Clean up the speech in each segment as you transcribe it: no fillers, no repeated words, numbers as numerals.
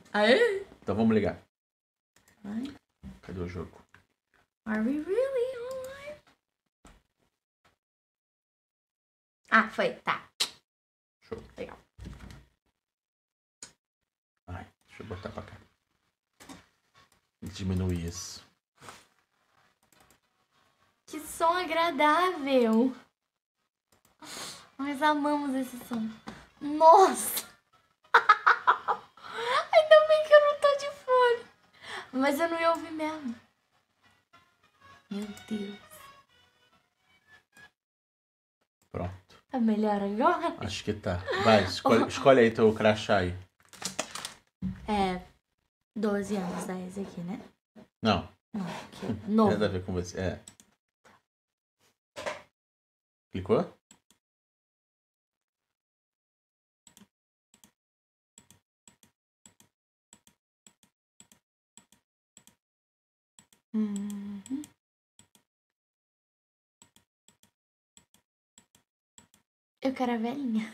Aê? Então vamos ligar. Vai. Cadê o jogo? Are we really online? Ah, foi. Tá. Show. Legal. Ai, deixa eu botar pra cá. Diminuir isso. Que som agradável. Nós amamos esse som. Nossa! Ainda bem que eu não tô de fone. Mas eu não ia ouvir mesmo. Meu Deus. Pronto. Tá melhor agora? Acho que tá. Vai, escolhe aí teu crachá aí. É 12 anos da esse aqui, né? Não, Não, aqui é não tem novo. nada a ver com você. É. Clicou? Uhum. Eu quero a velhinha.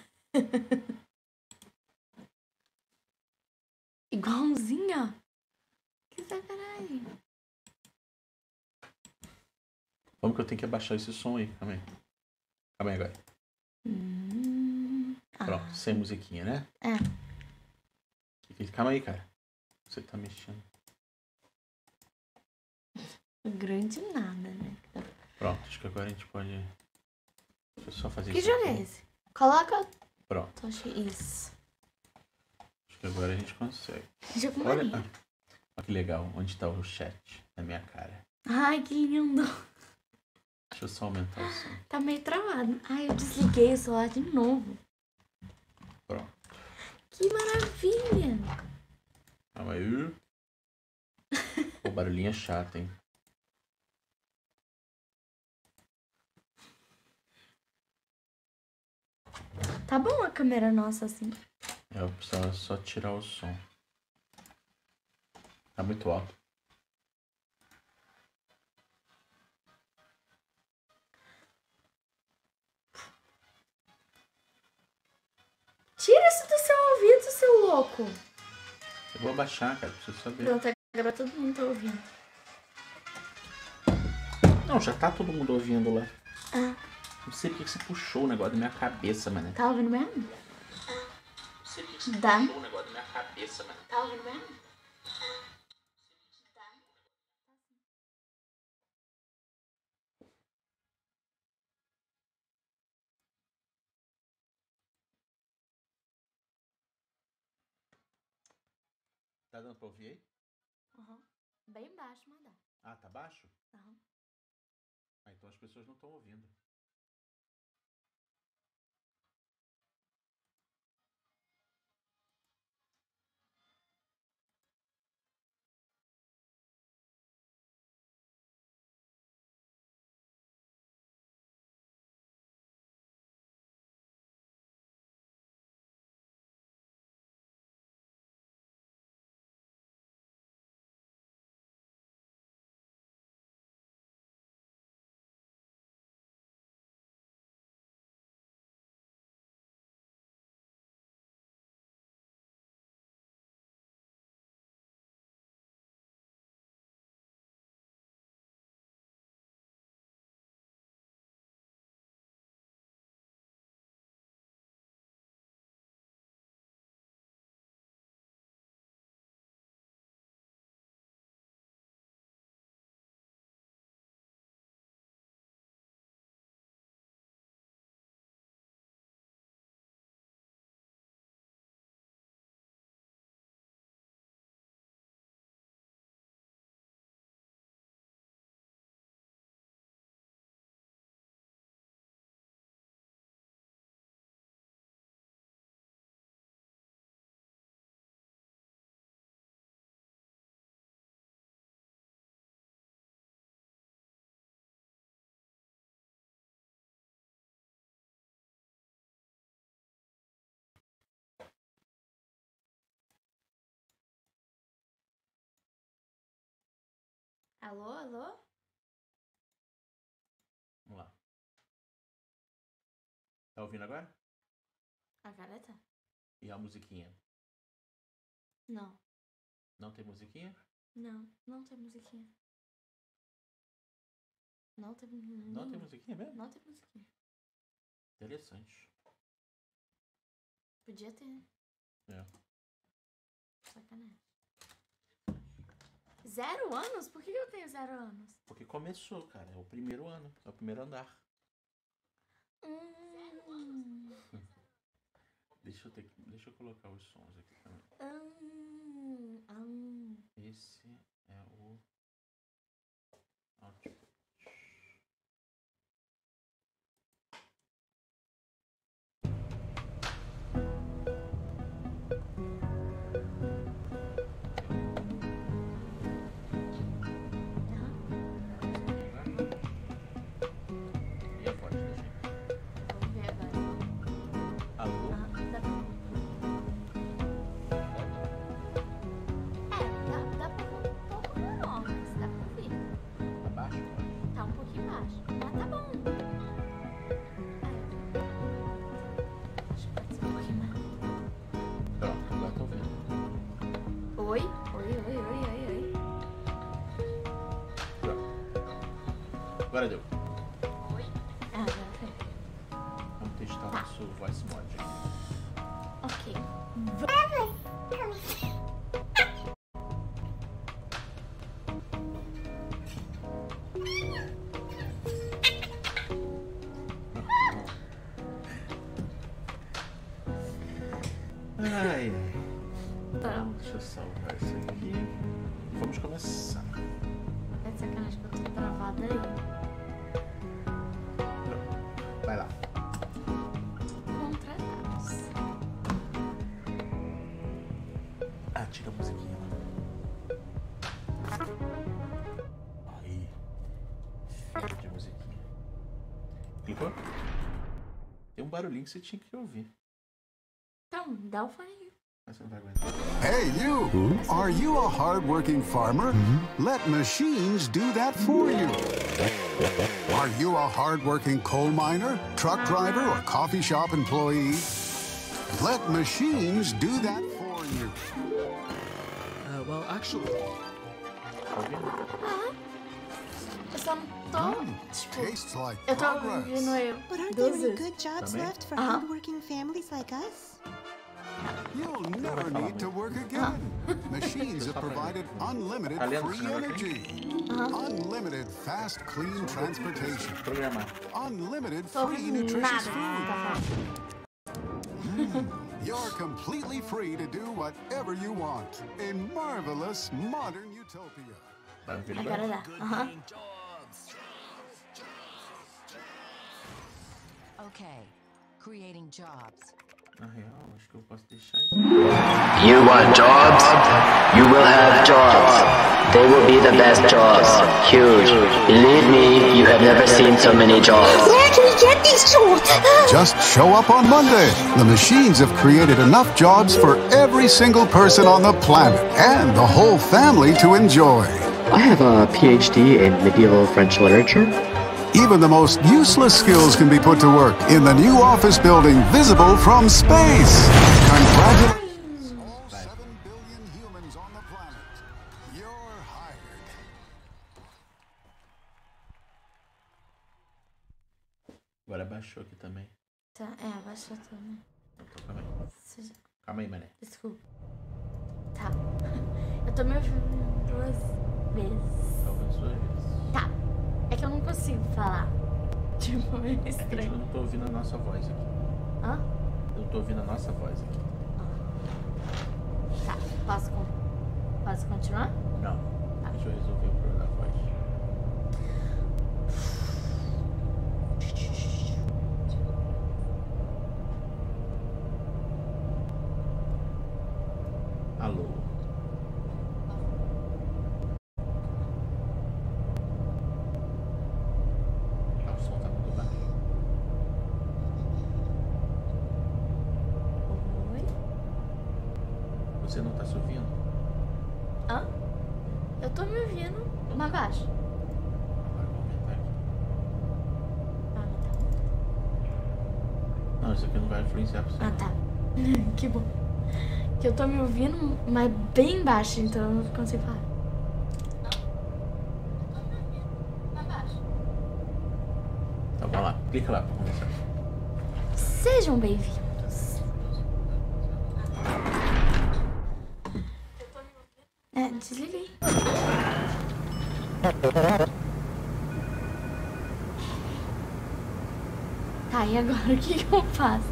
Igualzinha. Que sacanagem. Vamos que eu tenho que abaixar esse som aí. Calma aí. Calma aí agora. Pronto, sem musiquinha, né? É. Calma aí, cara. Você tá mexendo. Grande nada, né? Pronto, acho que agora a gente pode... Deixa eu só fazer Que isso jogo aqui. é esse? Coloca. Pronto, Isso. acho que agora a gente consegue. Jogo Olha, maneiro. olha que legal. Onde tá o chat? Na minha cara. Ai, que lindo. Deixa eu só aumentar o som. Tá meio travado. Ai, eu desliguei o celular de novo. Pronto. Que maravilha. Calma aí. O barulhinho é chato, hein? Tá bom a câmera nossa assim. Eu precisava só tirar o som. Tá muito alto. Tira isso do seu ouvido, seu louco. Eu vou abaixar, cara. Preciso saber. Pronto, agora todo mundo tá ouvindo. Não, já tá todo mundo ouvindo lá. Ah, Não sei porque que você puxou o negócio da minha cabeça, mano. tá ouvindo mesmo? Não sei porque que você Dá. puxou o negócio da minha cabeça, mano. Tá ouvindo mesmo? Tá dando pra ouvir aí? Uhum. Bem baixo, mas dá. Ah, tá baixo? Uhum. Ah, então as pessoas não estão ouvindo. Alô, alô? Vamos lá. Tá ouvindo agora? Agora tá. E a musiquinha? Não. Não tem musiquinha? Não, não tem musiquinha. Não tem musiquinha. Não tem musiquinha mesmo? Não tem musiquinha. Interessante. Podia ter. É. Sacanagem. 0 anos? Por que eu tenho 0 anos? Porque começou, cara. É o primeiro ano. É o primeiro andar. Deixa eu colocar os sons aqui também. Esse é o output. E a voz da gente? Vamos ver agora. Alô? Dá pra... dá pra ouvir um pouco menor, mas dá pra ouvir. Abaixo? Tá um pouquinho baixo. Mas tá bom. Acho que pode ser um pouquinho mais. Pronto, agora tô vendo. Oi? Oi. Pronto. Agora deu. Oi? Agora foi. Vamos testar o nosso voice mod aqui. Ok. Ai, Tá. deixa eu salvar isso aqui. Vamos começar. É sacanagem que eu tô travada aí. Vai lá. Contratados. Ah, tira a musiquinha lá. Aí. Filho de musiquinha. Clicou? Tem um barulhinho que você tinha que ouvir. Então, dá o fone aí. Mas você não vai aguentar. Hey, you! Are you a hard-working farmer? Let machines do that for you. Are you a hard-working coal miner, truck driver, or coffee shop employee? Let machines do that for you. Well, actually, Tá ouvindo? Eu só não tô, tipo... Tastes like Eu tô progress. ouvindo eu. But aren't 12 there any vezes. good jobs Também? left for hardworking families like us? You'll never need to work again. Machines have provided unlimited free energy, unlimited fast, clean transportation, Programar. unlimited Tô free ouvindo nutritious nada que food. você tá falando. You're completely free to do whatever you want. A marvelous modern utopia. Vai ouvir Agora agora? dá. Aham. Okay, creating jobs. Na real, acho que eu posso deixar isso. You want jobs? You will have jobs. They will be the best jobs. Huge. Believe me, you have never seen so many jobs. Where can we get these jobs? Just show up on Monday. The machines have created enough jobs for every single person on the planet and the whole family to enjoy. I have a PhD in medieval French literature. Even the most useless skills can be put to work in the new office building visible from space. Congratulations, all 7 billion humans on the planet. You're hired. Agora baixou aqui também. Tá, abaixou também. Então, calma aí. Seja- Calma aí, mané. Desculpa. Tá. Eu tô me ouvindo 2 vezes. Talvez sua vez. Tá. É que eu não consigo falar. Tipo, é É que eu estranho. não tô ouvindo a nossa voz aqui. Hã? Eu não tô ouvindo a nossa voz aqui. Tá. Posso continuar? Não. Deixa eu resolver o problema da voz. Alô? Ah, o som tá muito baixo. Oi? Você não tá se ouvindo? Hã? Eu tô me ouvindo, mas baixo. Agora eu vou aumentar aqui. Ah, Não, isso aqui não vai influenciar pra você. tá. Que bom. Que eu tô me ouvindo, mas bem baixo, então eu não consigo falar. Então vamos lá, clica lá pra começar. Sejam bem-vindos. Desliguei. Tá, e agora o que eu faço?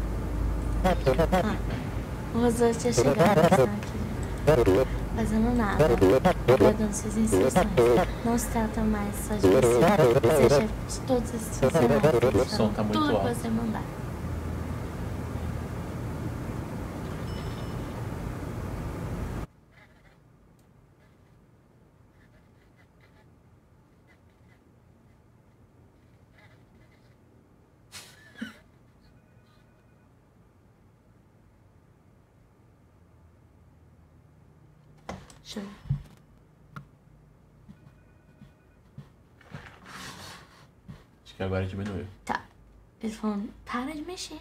O Rosô tinha chegado aqui, fazendo nada, aguardando suas instruções. Não se trata mais só de você é chefe de todos esses funcionários. O som tá muito tudo alto. que você mandar. Show. Acho que agora diminuiu. Tá. Eles falam, para de mexer.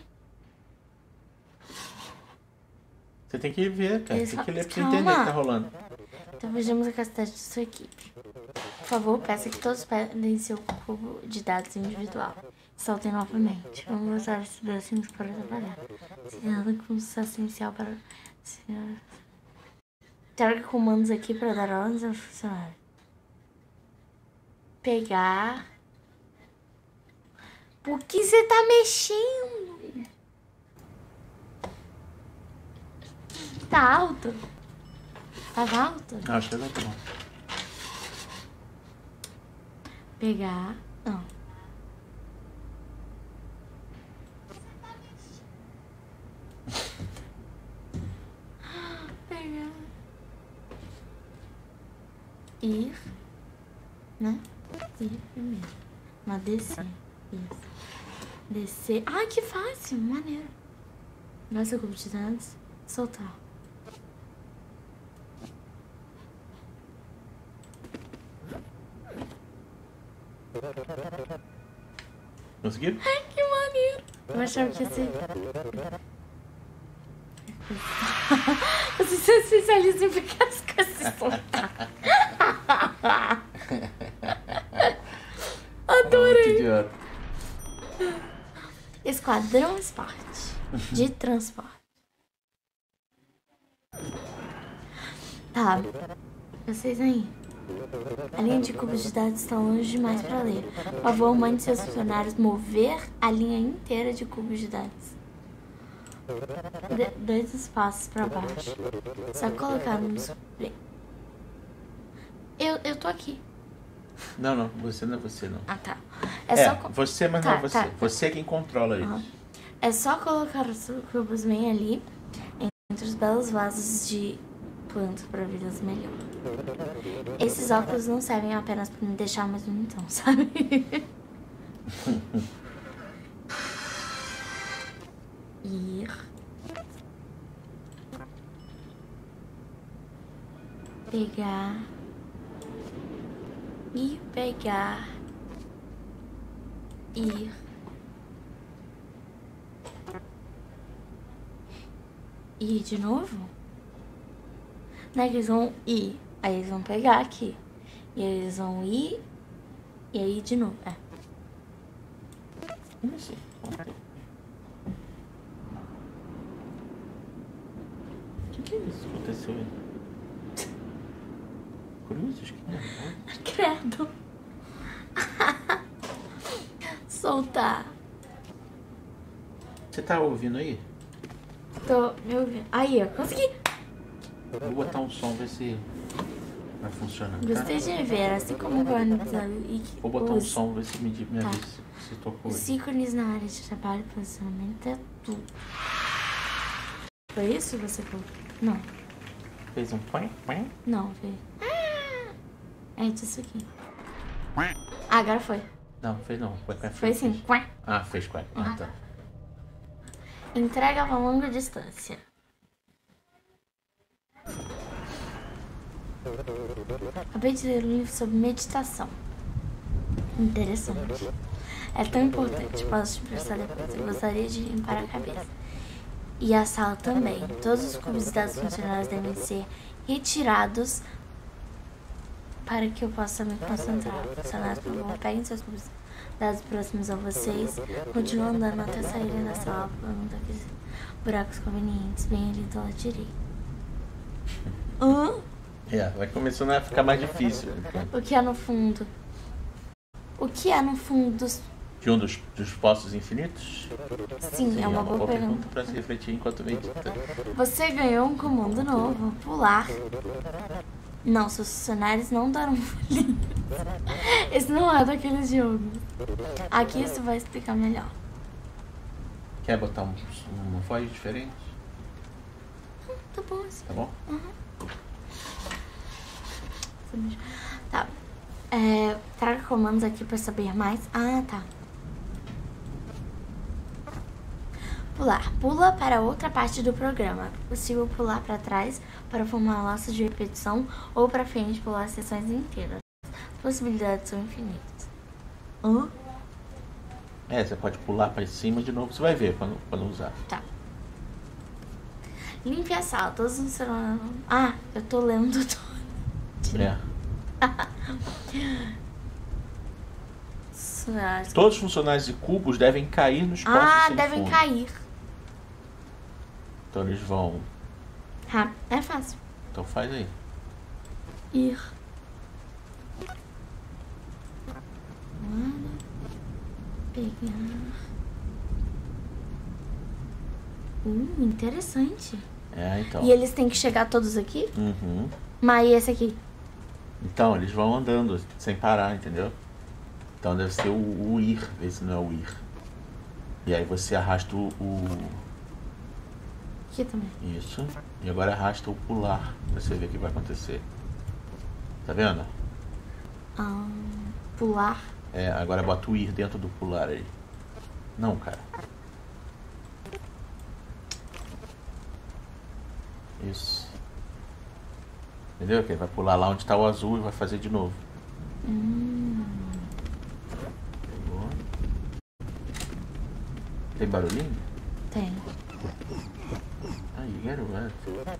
Você tem que ver, cara. Eles Tem que falam, ler pra você entender o que tá calma. rolando. Então vejamos a capacidade de sua equipe. Por favor, peça que todos pedem seu cubo de dados individual. Saltem novamente. Vamos usar esses bracinhos para trabalhar. Se nada com sucesso inicial para... Traga comandos aqui para dar ordens ao funcionário. Pegar... Por que você tá mexendo? Tá alto? Tava alto? Acho que tá bom. Pegar... Não. Pegar... Ir... Né? Ir primeiro. Mas descer. Isso. Descer... Ai, que fácil! Maneiro. Vai seu cubo de dados. Soltar. Conseguiu? Ai, que maneiro. Eu achava que ia ser... Vocês são especialistas em pegar as coisas e soltar. Adorei. Muito idiota. Esquadrão Esporte. De transporte. Tá. Vocês aí. A linha de cubos de dados está longe demais para ler. Por favor, mande seus funcionários mover a linha inteira de cubos de dados. Dois espaços para baixo. Só colocar nos... Eu tô aqui. Não, você não é você, não. Ah, tá. É só... Você, mas Tá, não é você. tá. Você é quem controla isso. Uhum. É só colocar os cubos bem ali, entre os belos vasos de plantas para vidas melhor. Esses óculos não servem apenas para me deixar mais bonitão, sabe? Ir. Pegar. Ir, pegar. Ir. Ir de novo? Não é que eles vão ir, aí eles vão pegar aqui. E aí eles vão ir, e aí de novo. É. Como assim? O que é isso que aconteceu aí? Curioso, acho que não. Credo. Soltar. Você tá ouvindo aí? Tô me ouvindo. Aí, ó, consegui. Vou botar um som, ver se vai funcionar. Tá? Gostei de ver, assim como organizado e Vou botar um os som, ver se me Tá. avisa se tocou os aí. ícones na área de trabalho e posicionamento é tudo. Foi isso que você falou? Não, Fez um põe? não, foi. É disso aqui. Ah, agora foi. Não, fez não. Foi sim. Ah, fez quack. Ah, tá. Entrega a longa distância. Acabei de ler um livro sobre meditação. Interessante. É tão importante. Posso te prestar depois. Eu gostaria de limpar a cabeça. e a sala também. Todos os cubos de dados funcionários devem ser retirados para que eu possa me concentrar. Funcionários, por favor, peguem seus cubos de dados próximos a vocês. Continuem andando até saírem da sala. Pergunta aqui buracos convenientes. Bem ali do lado direito. Vai começando a ficar mais difícil. O que há no fundo? O que há no fundo dos... De um dos poços infinitos? Sim, é uma boa pergunta. Para se refletir enquanto medita. Você ganhou um comando novo. Pular. Não, seus funcionários não darão pulinhos. Esse não é daqueles jogos. Aqui isso vai explicar melhor. Quer botar uma voz diferente? Tá bom assim. Tá bom? Tá. Traga comandos aqui pra saber mais. Ah, tá. Pular. Pula para outra parte do programa. É possível pular para trás para formar laços de repetição ou para frente pular sessões inteiras. As possibilidades são infinitas. Você pode pular para cima de novo. Você vai ver quando usar. Tá. Limpe a sala. Todos os funcionários... Ah, eu tô lendo tudo. Todos os funcionários de cubos devem cair nos poços sem devem fundo. cair. Então eles vão... É fácil. Então faz aí. Ir. Pegar. Interessante. Então. E eles têm que chegar todos aqui? Uhum. Mas e esse aqui? Então, eles vão andando sem parar, entendeu? Então deve ser o ir, vê se não é o ir. E aí você arrasta Aqui também. Isso. E agora arrasta o pular, pra você ver o que vai acontecer. Tá vendo? Pular. Agora bota o ir dentro do pular aí. Não, cara. Isso. Entendeu? Que ele vai pular lá onde tá o azul e vai fazer de novo. Pegou. Tem barulhinho? Tem. Aí, garoto.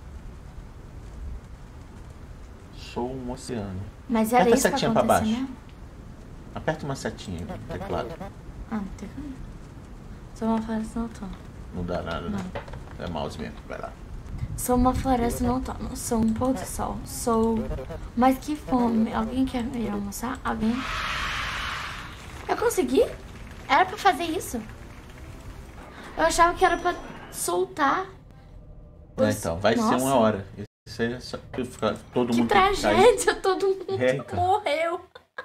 Sou um oceano. Mas era Aperta isso a pra setinha acontecer pra baixo. mesmo? Aperta uma setinha no teclado. Não tem como. Sou uma floresta noturna. Não dá nada, né? É mouse mesmo, vai lá. Sou uma floresta noturna. Sou um pôr do sol. Sou... Mas que fome. Alguém quer ir almoçar? Alguém? Eu consegui? Era pra fazer isso. Eu achava que era pra soltar. Então, vai ser uma hora. Isso aí é só que fica todo Que mundo... tragédia, todo mundo então. morreu.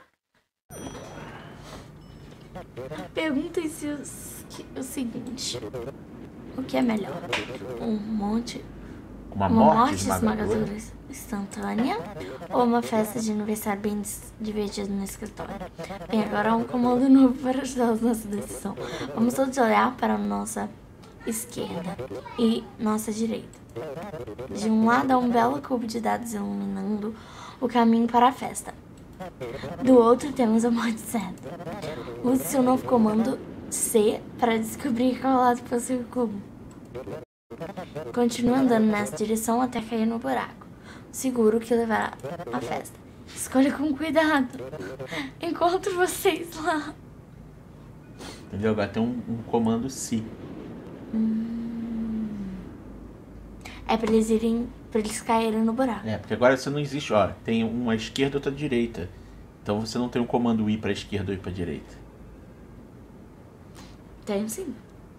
Perguntem-se o seguinte: o que é melhor? Uma morte esmagadora instantânea ou uma festa de aniversário bem divertida no escritório? Bem, agora há um comando novo para ajudar a nossa decisão. Vamos todos olhar para a nossa esquerda e nossa direita. De um lado há um belo cubo de dados iluminando o caminho para a festa. Do outro temos a morte certa. Use seu novo comando C para descobrir qual lado possui o cubo. Continue andando nessa direção até cair no buraco. Seguro que levará à festa. Escolha com cuidado. Encontro vocês lá. Entendeu? Agora tem um comando C. É pra eles caírem no buraco. Porque agora você não existe, ó. Tem uma esquerda e outra direita. Então você não tem um comando ir pra esquerda ou ir pra direita. Tenho sim.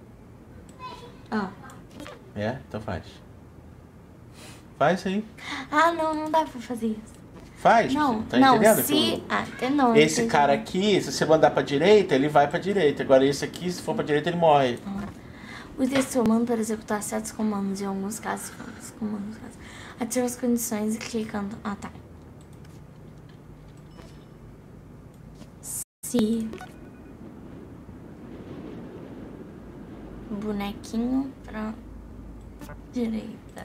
Então faz. Faz aí. Não dá pra fazer isso. Faz. Não, tá não, entendendo? se... não. Esse cara aqui, se você mandar pra direita, ele vai pra direita. Agora esse aqui, se for pra direita, ele morre. Use esse comando para executar certos comandos. Em alguns casos, ative as condições e clicando... tá. Se... Bonequinho pra direita.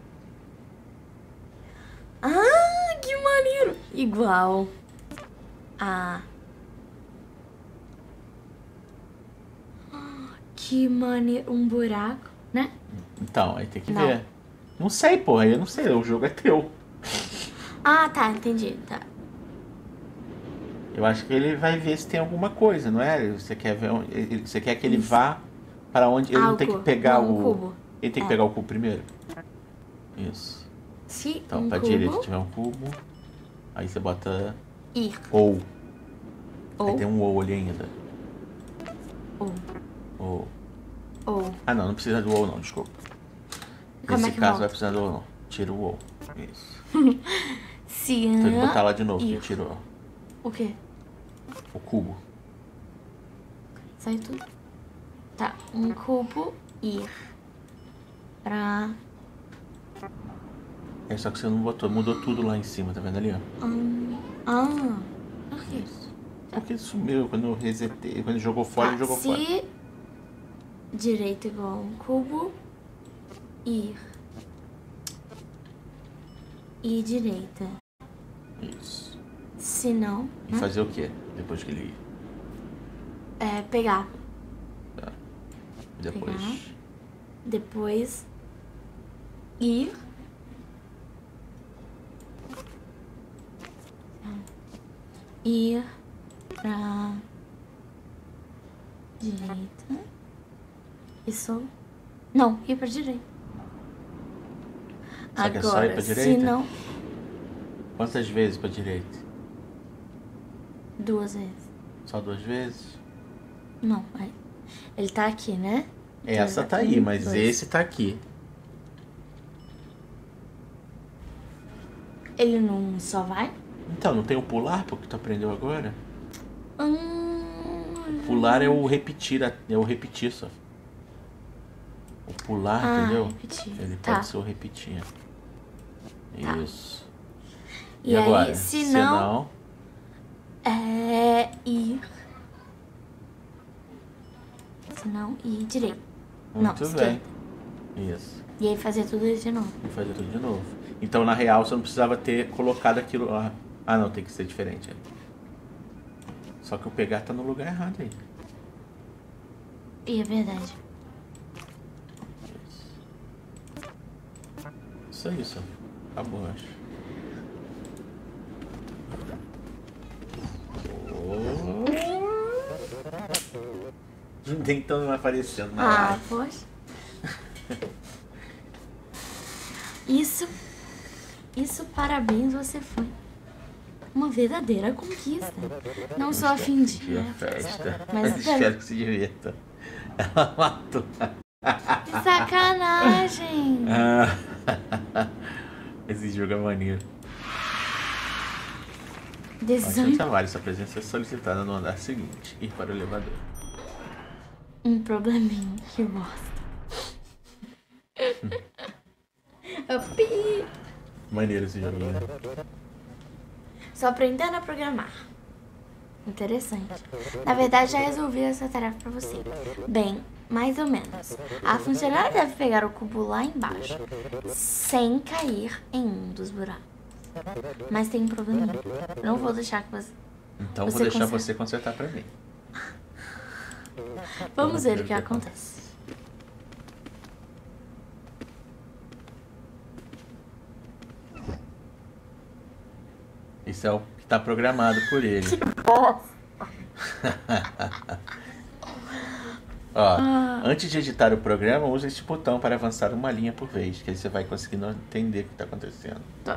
Que maneiro! Igual a... Que maneiro. Um buraco, né? Então, aí tem que Não. ver. Não sei, porra, eu não sei, o jogo é teu. Ah, tá, entendi. Tá. Eu acho que ele vai ver se tem alguma coisa, não é? Você quer ver você quer que ele vá para onde ele não o tem que cubo. pegar Não, o cubo. Ele tem que pegar o cubo primeiro. Isso. Se Então, um pra cubo direita tiver um cubo, aí você bota ir. ou. Aí Ou. tem um ou ali ainda. Ou. Ou. Ou. Ah, não precisa do ou não, desculpa. Como Nesse é que caso volta? vai precisar do ou não. Tira o ou. Isso. Se Então tem que botar lá de novo, que ir. tirou. O quê? O cubo. Saiu tudo. Tá, um cubo ir pra... É só que você não botou, mudou tudo lá em cima, tá vendo ali, ó? Por quê? Porque sumiu quando eu resetei, quando jogou fora, ele jogou fora. Se direito igual a um cubo, ir. E direita. Isso. Se não, E fazer o quê? Depois que ele ir. pegar. Tá. Depois. Pegar. Depois ir. Ir pra direita. Isso. Não, ir pra direita. Só que é só ir pra direita? se não, Quantas vezes pra direita? 2 vezes. Só 2 vezes? Não, ele tá aqui, né? Então Essa ele tá vai aí, pra mas 2. esse tá aqui. Ele não só vai? Então, não tem o pular, porque tu aprendeu agora? Pular é o repetir, é o repetir só. O pular, entendeu? Repetir. Ele Tá. pode ser o repetir. Tá. Isso. E aí, agora? se não, ir. Se não, ir direito. Não, Muito esquerda. bem. Isso. E aí fazer tudo isso de novo. E fazer tudo de novo. Então, na real, você não precisava ter colocado aquilo lá. Ah, não, tem que ser diferente. Só que o pegar tá no lugar errado aí. E é verdade. Isso aí, só. Acabou, acho. Então não aparecendo na live. Poxa. Isso, parabéns, você foi uma verdadeira conquista. Não sou a fim de... Que festa. Mas espero que se divirta. Ela matou. Que sacanagem. Esse jogo é maneiro. 18. Tavares, sua presença é solicitada no andar seguinte. Ir para o elevador. Um probleminha, que bosta. Maneiro esse joguinho, né? Só aprendendo a programar. Interessante. Na verdade, já resolvi essa tarefa pra você. Bem, mais ou menos. A funcionária deve pegar o cubo lá embaixo, sem cair em um dos buracos. Mas tem um probleminha. Não vou deixar que você... Então Você vou deixar conserta. você consertar pra mim. Vamos ver o que acontece. Isso é o que tá programado por ele. Ó, antes de editar o programa, use este botão para avançar uma linha por vez, que aí você vai conseguindo entender o que tá acontecendo. Tá.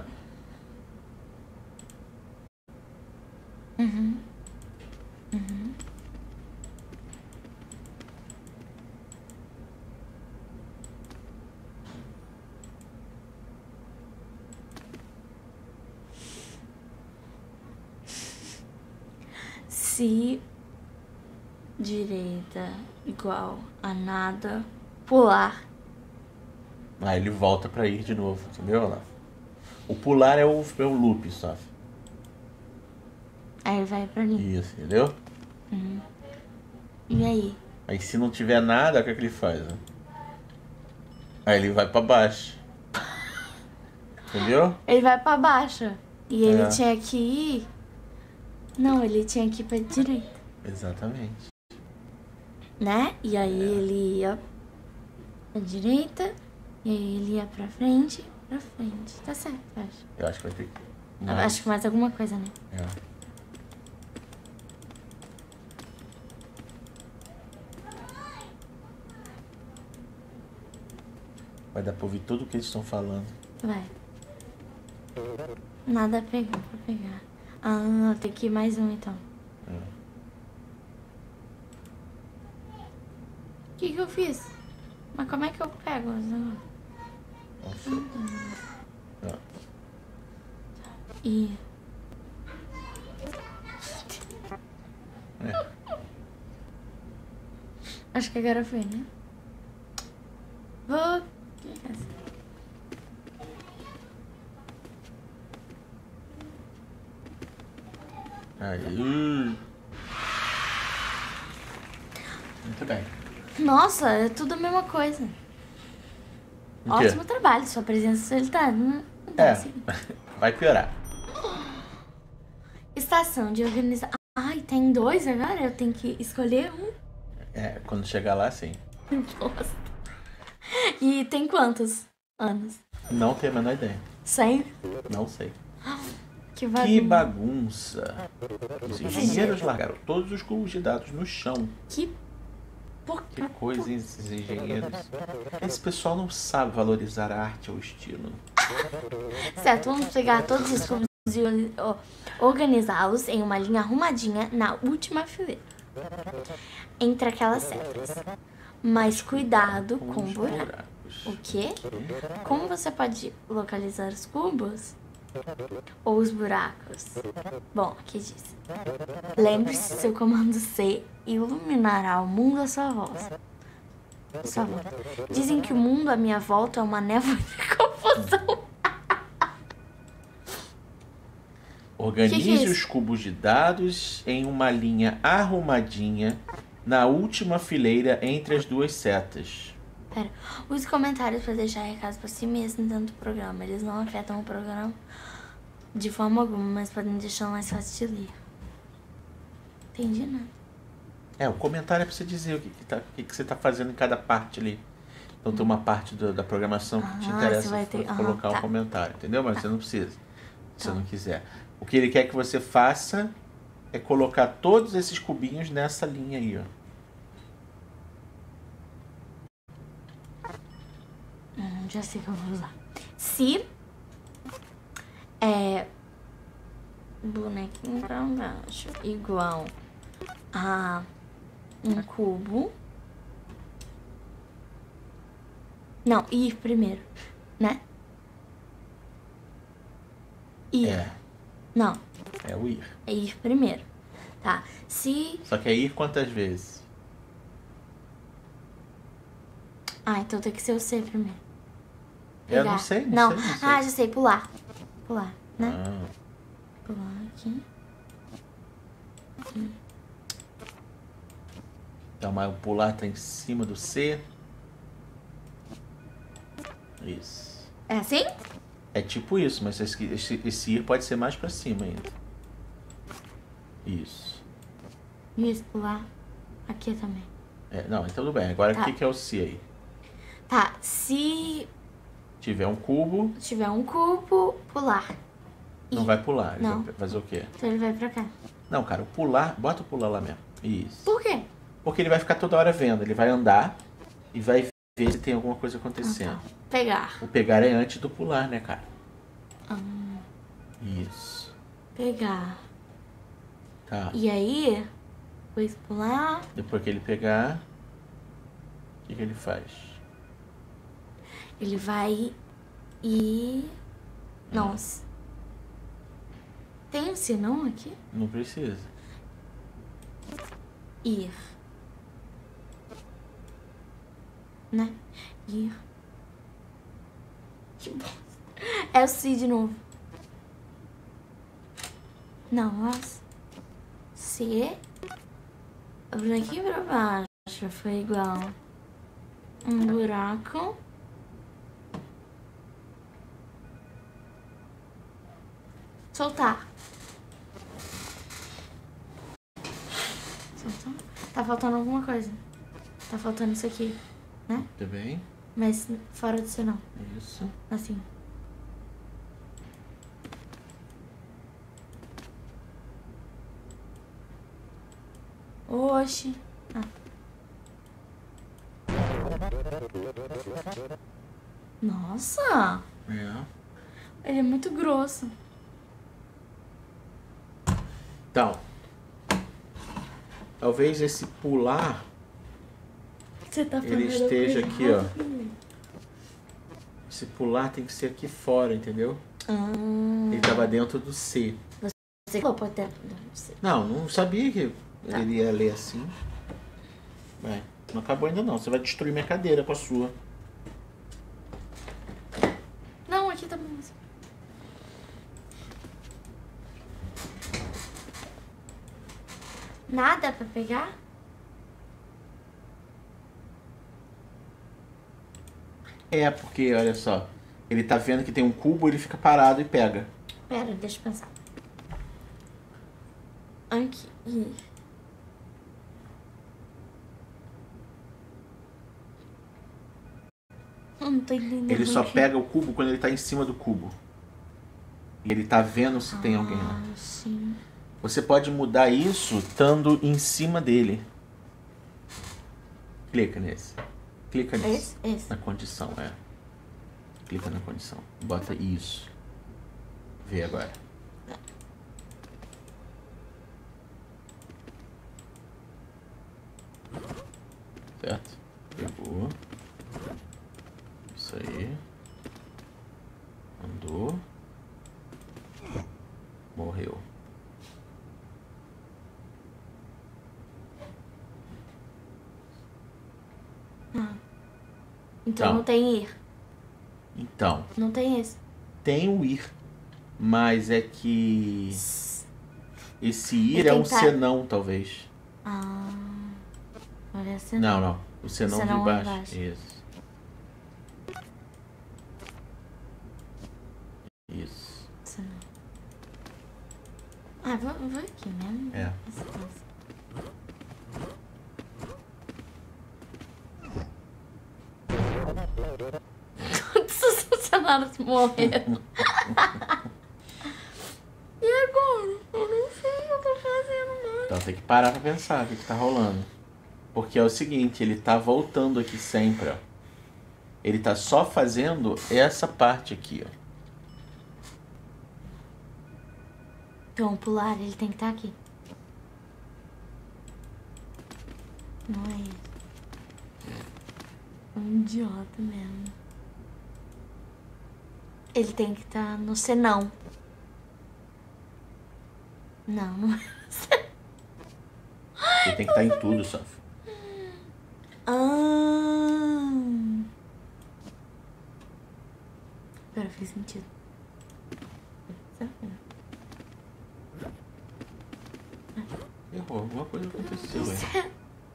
Se direita igual a nada, pular. Aí ele volta pra ir de novo, entendeu? Olha lá. O pular é o loop só. Aí vai pra mim. Isso, entendeu? E aí? Aí se não tiver nada, o que é que ele faz? Ó? Aí ele vai pra baixo. Entendeu? Ele vai pra baixo. E ele É. tinha que ir... Não, ele tinha que ir pra direita. Exatamente. Né? E aí ele ia pra direita E aí ele ia pra frente. Tá certo, eu acho. Eu acho que vai ter que... Eu acho que mais alguma coisa, né? É. Vai dar pra ouvir tudo o que eles estão falando. Vai. Nada a pegar, pra pegar. Ah, não, tem que ir mais um então. O que eu fiz? Mas como é que eu pego os negócios? Não sei. Ó. E... É. Acho que agora foi, né? Vou... Aí. Muito bem. Nossa, é tudo a mesma coisa. O quê? Ótimo trabalho, sua presença solitária, né? É, vai piorar. Estação de organização. Ai, tem 2 agora? Eu tenho que escolher um? É, quando chegar lá, sim. Nossa. E tem quantos anos? Não tenho a menor ideia. 100? Não sei. Que bagunça. Que bagunça. Os engenheiros largaram todos os cubos de dados no chão. Que Que coisa, hein, esses engenheiros. Esse pessoal não sabe valorizar a arte ou o estilo. Certo, vamos pegar todos os cubos e organizá-los em uma linha arrumadinha na última fileira. Entre aquelas setas. Mas cuidado com buracos. O quê? Como você pode localizar os cubos? Ou os buracos? Bom, aqui diz. Lembre-se, seu comando C iluminará o mundo à sua volta. Dizem que o mundo à minha volta é uma névoa de confusão. Organize Que é isso? os cubos de dados em uma linha arrumadinha na última fileira entre as duas setas. Pera, use comentários para deixar recados para si mesmo dentro do programa. Eles não afetam o programa de forma alguma, mas podem deixar mais fácil de ler. Entendi, né? É, o comentário é pra você dizer o que você tá fazendo em cada parte ali. Então tem uma parte da programação que te você interessa vai ter- colocar tá. um comentário, entendeu? Mas você não precisa, se você não quiser. O que ele quer que você faça é colocar todos esses cubinhos nessa linha aí, ó. Já sei que eu vou usar. Se é bonequinho pra baixo igual a um cubo. Não, ir primeiro, né? Ir. É, Não, é o ir. é ir primeiro. Tá. Se... Só que é ir quantas vezes? Ah, então tem que ser o C primeiro. Eu não Pegar. sei, Não. não sei. Ah, já sei, pular. Pular, né? Ah, Pular aqui. então, mas o pular tá em cima do C. Isso. É assim? É tipo isso, mas esse ir pode ser mais pra cima ainda. Isso. Isso, pular. Aqui também. É, não, então tudo bem. Agora Tá. o que é o C aí? Tá, se Tiver um cubo, tiver um cubo, pular. não Ir. vai pular. Ele Não. vai fazer o quê? Então ele vai pra cá. Não, cara, o pular, bota o pular lá mesmo. Isso. Por quê? Porque ele vai ficar toda hora vendo. Ele vai andar e vai ver se tem alguma coisa acontecendo. Pegar. O pegar é antes do pular, né, cara? Isso. Pegar. Tá. E aí, depois pular. Depois que ele pegar, o que ele faz? Ele vai ir... Nossa. Tem um senão aqui? Não precisa. Ir. Né? Ir. Que bosta. É o C de novo. Não, nossa. C. Daqui pra baixo foi igual um buraco. Soltar. Soltar. Tá faltando alguma coisa. Tá faltando isso aqui, né? Tudo bem? Mas fora do sinal. Isso. Assim. Oxi. Nossa! É. Ele é muito grosso. Então, talvez esse pular Você tá falando ele esteja aqui, ó. Esse pular tem que ser aqui fora, entendeu? Ele tava dentro do C. Você colocou dentro do C. Não sabia que ele ia ler assim. Vai, não acabou ainda não. Você vai destruir minha cadeira com a sua. Não, aqui tá bom. Nada pra pegar? É, porque, olha só. Ele tá vendo que tem um cubo, ele fica parado e pega. Pera, deixa eu pensar. Aqui. Não tô entendendo. Ele só aqui. pega o cubo quando ele tá em cima do cubo. E ele tá vendo se tem alguém lá. Sim. Você pode mudar isso estando em cima dele. Clica nesse. Clica nesse. Esse? Na condição, é. Clica na condição. Bota isso. Vê agora. Certo? Pegou. Isso aí. Andou. Morreu. Então não tem ir. Então, Não tem esse. tem o ir. Mas é que esse ir Ele é um tem senão, talvez. Parece Não. O senão Senão de lá baixo. embaixo. Isso. Isso. Ah, vou aqui mesmo. É. Todos os funcionários morreram. E agora? Eu não sei o que eu tô fazendo mais. Então tem que parar pra pensar o que tá rolando. Porque é o seguinte, ele tá voltando aqui sempre, ó. Ele tá só fazendo essa parte aqui, ó. Então, pular, ele tem que estar aqui. Não é isso. É um idiota mesmo. Ele tem que estar no senão. Não é. Ele tem que estar em tudo, Sofia. Agora fez sentido. Errou, alguma coisa aconteceu, hein?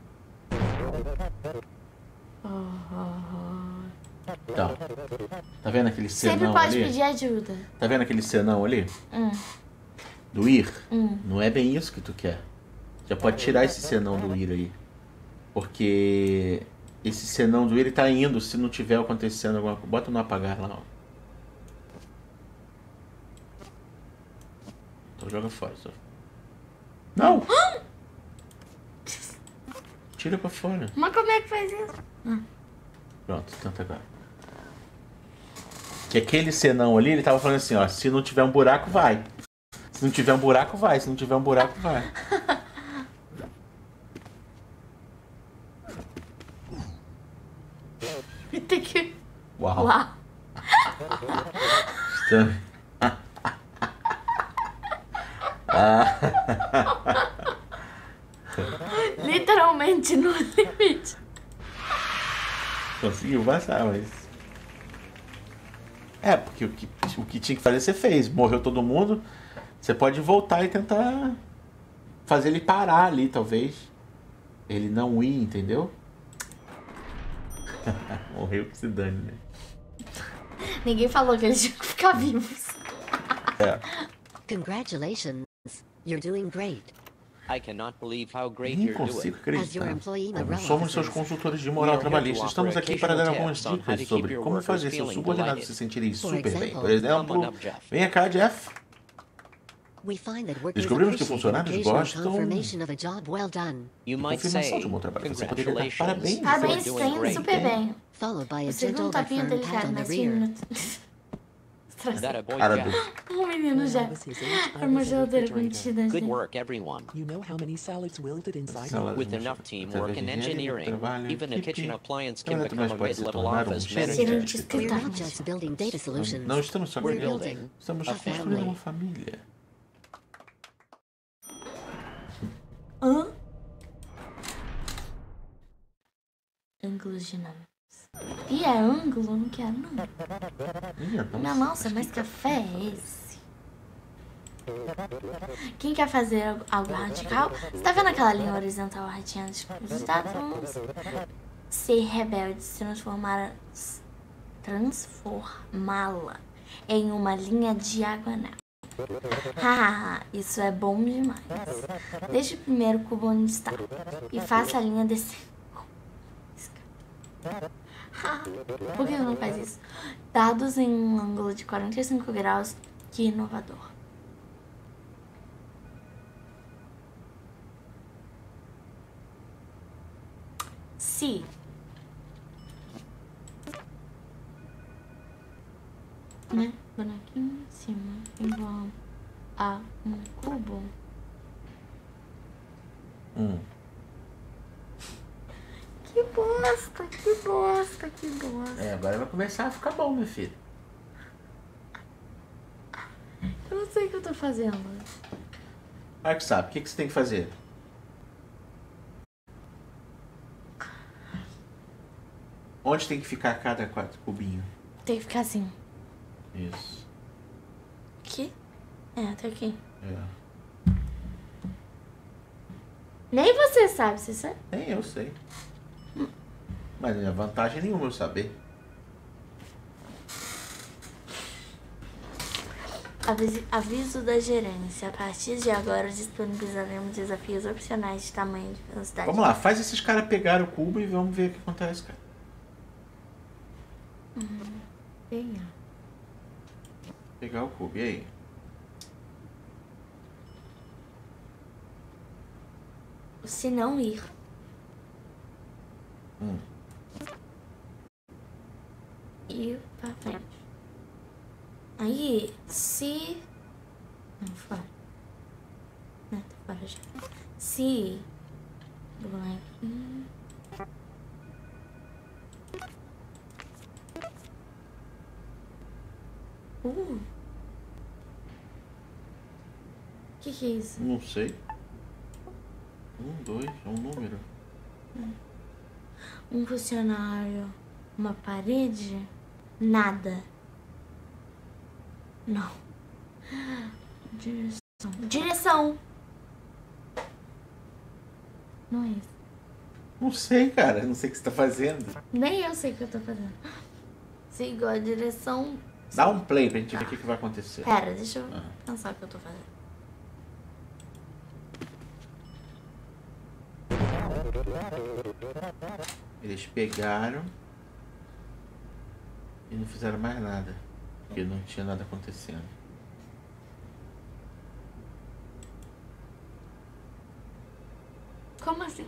Então, tá vendo aquele Sempre senão pode ali? pedir ajuda. Tá vendo aquele senão ali? Do ir? Não é bem isso que tu quer. Já pode tirar esse senão do ir aí. Porque esse senão do ir ele tá indo se não tiver acontecendo alguma coisa. Bota no apagar lá, ó. Então joga fora, só. Não! Tira pra fora. Mas como é que faz isso? Pronto, tenta agora. Que aquele senão ali, ele tava falando assim, ó. Se não tiver um buraco, vai. Se não tiver um buraco, vai. Se não tiver um buraco, vai. Tem que... Uau. Uau. Literalmente no limite. Conseguiu passar, mas... É, porque o que tinha que fazer você fez. Morreu todo mundo. Você pode voltar e tentar fazer ele parar ali, talvez. Ele não ir, entendeu? Morreu que se dane, né? Ninguém falou que eles tinham que ficar vivos. É. Congratulations. You're doing great. Nem consigo acreditar. Somos seus consultores de moral trabalhista. Estamos aqui para dar algumas dicas sobre como fazer seus subordinados se sentirem super bem. Por exemplo, venha cá, Jeff. Descobrimos que funcionários gostam de confirmação de um bom trabalho. Você poderia dar parabéns. Parabéns, está indo super bem. Você viu um tapinha delicado mais firme? Cara do... O menino já. É uma geladeira contida. You know how many salads wilted inside? With enough teamwork and engineering, even a kitchen appliance can Mas become a pode se mid-level tornar office gerente manager. de We're escritório. not just building data solutions. Não estamos só We're ganhando. building Estamos a construindo family. uma família. Hã? Ângulos dinâmicos. E é ângulo? Não quero, não. Minha nossa, mas café é esse? Quem quer fazer algo radical? Você tá vendo aquela linha horizontal retinha? Vamos ser rebeldes, se transformá-la em uma linha diagonal. Hahaha, isso é bom demais. Deixe o primeiro cubo onde está e faça a linha descer. Por que não faz isso? Dados em um ângulo de 45 graus, que inovador. Se né? Bonequinho em cima igual a um cubo. Que bosta, que bosta, que bosta. É, agora vai começar a ficar bom, meu filho. Eu não sei o que eu tô fazendo. Olha que sabe, o que você tem que fazer? Onde tem que ficar cada cubinho? Tem que ficar assim. Isso. Aqui? É, até aqui. É. Nem você sabe, você sabe? Nem eu sei. Mas não é vantagem nenhuma eu saber. Aviso da gerência. A partir de agora disponibilizaremos desafios opcionais de tamanho e velocidade. Vamos lá, faz esses caras pegarem o cubo e vamos ver o que acontece, cara. Pegar o cubo, e aí? Se não ir. Ir pra frente. Aí, se... Não, fora. Não, tá fora já. Se... Bonequinho... Que é isso? Não sei. 1, 2, é um número. Um funcionário, uma parede, nada. Não. Direção. Não é isso. Não sei, cara. Não sei o que você tá fazendo. Nem eu sei o que eu tô fazendo. Se igual a direção... Dá um play pra gente ver o que vai acontecer. Pera, deixa eu pensar o que eu tô fazendo. Eles pegaram e não fizeram mais nada. Porque não tinha nada acontecendo. Como assim?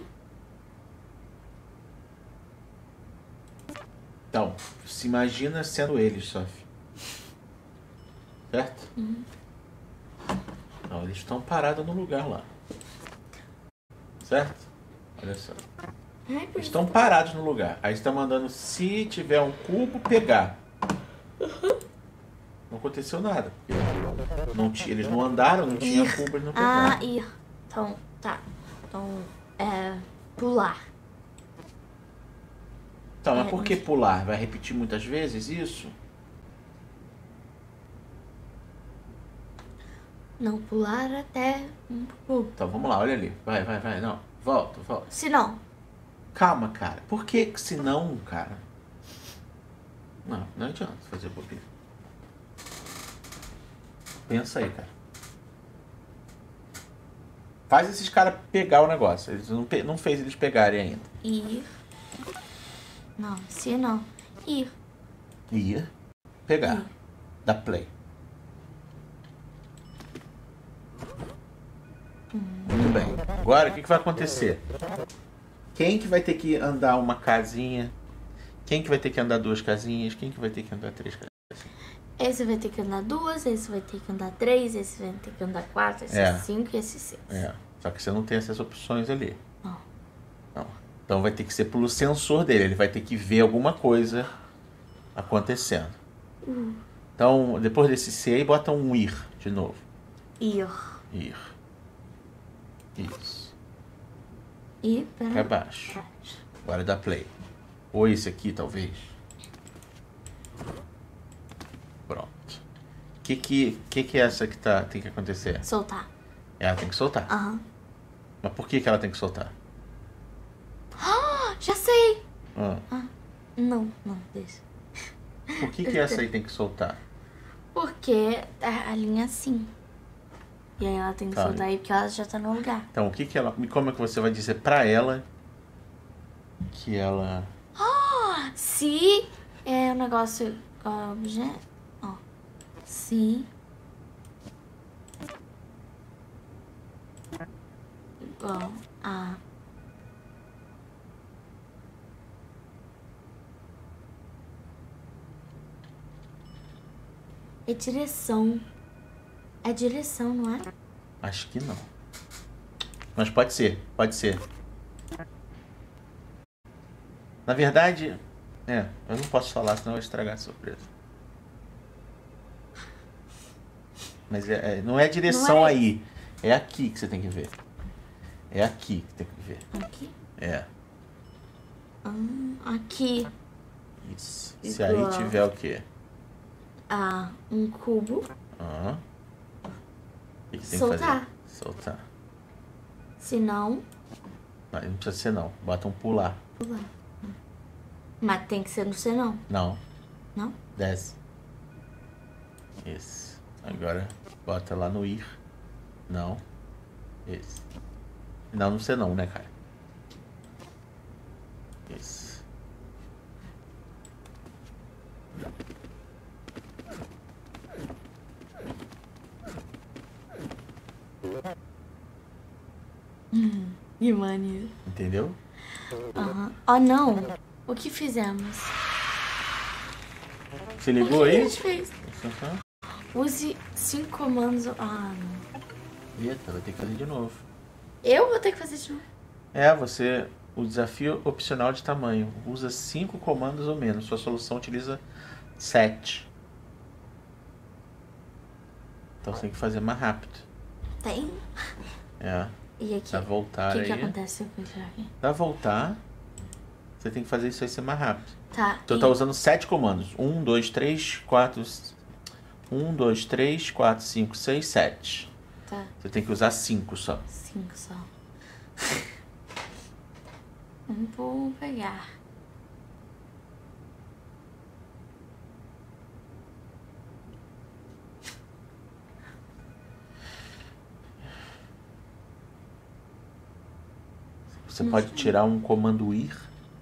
Então, se imagina sendo eles, Sophie. Certo? Então, eles estão parados no lugar lá. Certo? Olha só. Eles estão parados no lugar. Aí está mandando, se tiver um cubo, pegar. Não aconteceu nada. Eles não andaram, não tinha cubo, eles não pegaram. Ah, ir. Então, tá. Então, pular. Tá, mas por que pular? Vai repetir muitas vezes isso? Não, pular até um pouco. Então, vamos lá, olha ali. Vai. Não, volta. Se não. Calma, cara. Por que se não, cara? Não adianta fazer bobeira. Pensa aí, cara. Faz esses caras pegar o negócio. Eles não fez eles pegarem ainda. Ir. Não, se não. Ir. Ir. Pegar. Ir. Dá play. Muito bem. Agora, o que vai acontecer? Quem que vai ter que andar uma casinha? Quem que vai ter que andar 2 casinhas? Quem que vai ter que andar 3 casinhas? Esse vai ter que andar 2, esse vai ter que andar 3, esse vai ter que andar 4, esse 5 e esse 6. Só que você não tem essas opções ali. Não. Então vai ter que ser pelo sensor dele. Ele vai ter que ver alguma coisa acontecendo. Então, depois desse C aí, bota um ir de novo. Ir. Isso. Ir pra baixo. Agora dá play. Ou esse aqui, talvez. Pronto. O que é essa que tem que acontecer? Soltar. Ela tem que soltar. Mas por que ela tem que soltar? Já sei! Não, deixa. Por que essa aí tem que soltar? Porque a linha é assim. E aí ela tem que soltar aí porque ela já tá no lugar. Então, como é que você vai dizer pra ela que ela... Se é um negócio objeto... Se... igual a... É direção. É direção, não é? Acho que não. Mas pode ser. Na verdade, eu não posso falar, senão eu vou estragar a surpresa. Mas não é direção não é aí. É aqui que você tem que ver. É aqui que tem que ver. Aqui? É. Aqui. Isso. Se aí tiver o quê? Um cubo. O que tem Soltar. que fazer? Soltar. Se não... Não precisa ser não. Bota um pular. Mas tem que ser no senão. Não. Não? Desce. Isso. Agora bota lá no ir. Não. Isso. Não sei não, né, cara? Isso. Que maneiro. Entendeu? Não. O que fizemos? Você ligou O que aí? a gente fez? Use 5 comandos... não. Eita, vai ter que fazer de novo. Eu vou ter que fazer de novo? O desafio opcional de tamanho. Usa 5 comandos ou menos. Sua solução utiliza 7. Então você tem que fazer mais rápido. Tem? E aqui? Dá voltar aí. O que acontece com isso aqui? Dá voltar. Você tem que fazer isso aí ser mais rápido. Tá. Então tá usando 7 comandos. 1, 2, 3, 4... 1, 2, 3, 4, 5, 6, 7. Tá. Você tem que usar 5 só. 5 só. Vou pegar. Você pode tirar um comando ir.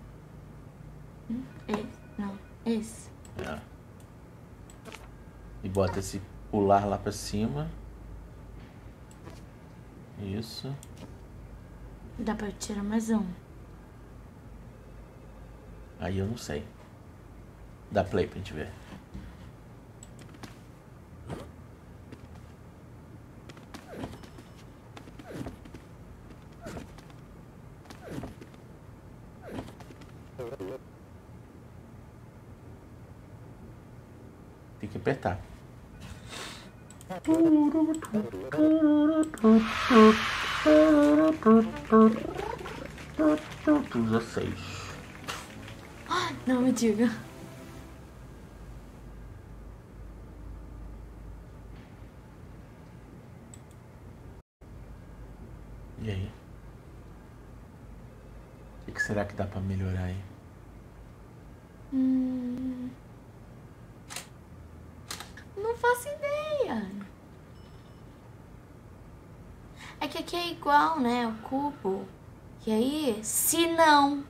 Esse. E bota esse pular lá pra cima. Isso. Dá pra tirar mais um. Aí eu não sei. Dá play pra gente ver. Tem que apertar. Usa 6. Não me diga. E aí? O que será que dá pra melhorar aí? Não faço ideia. É que aqui é igual, né? O cubo. E aí, se não...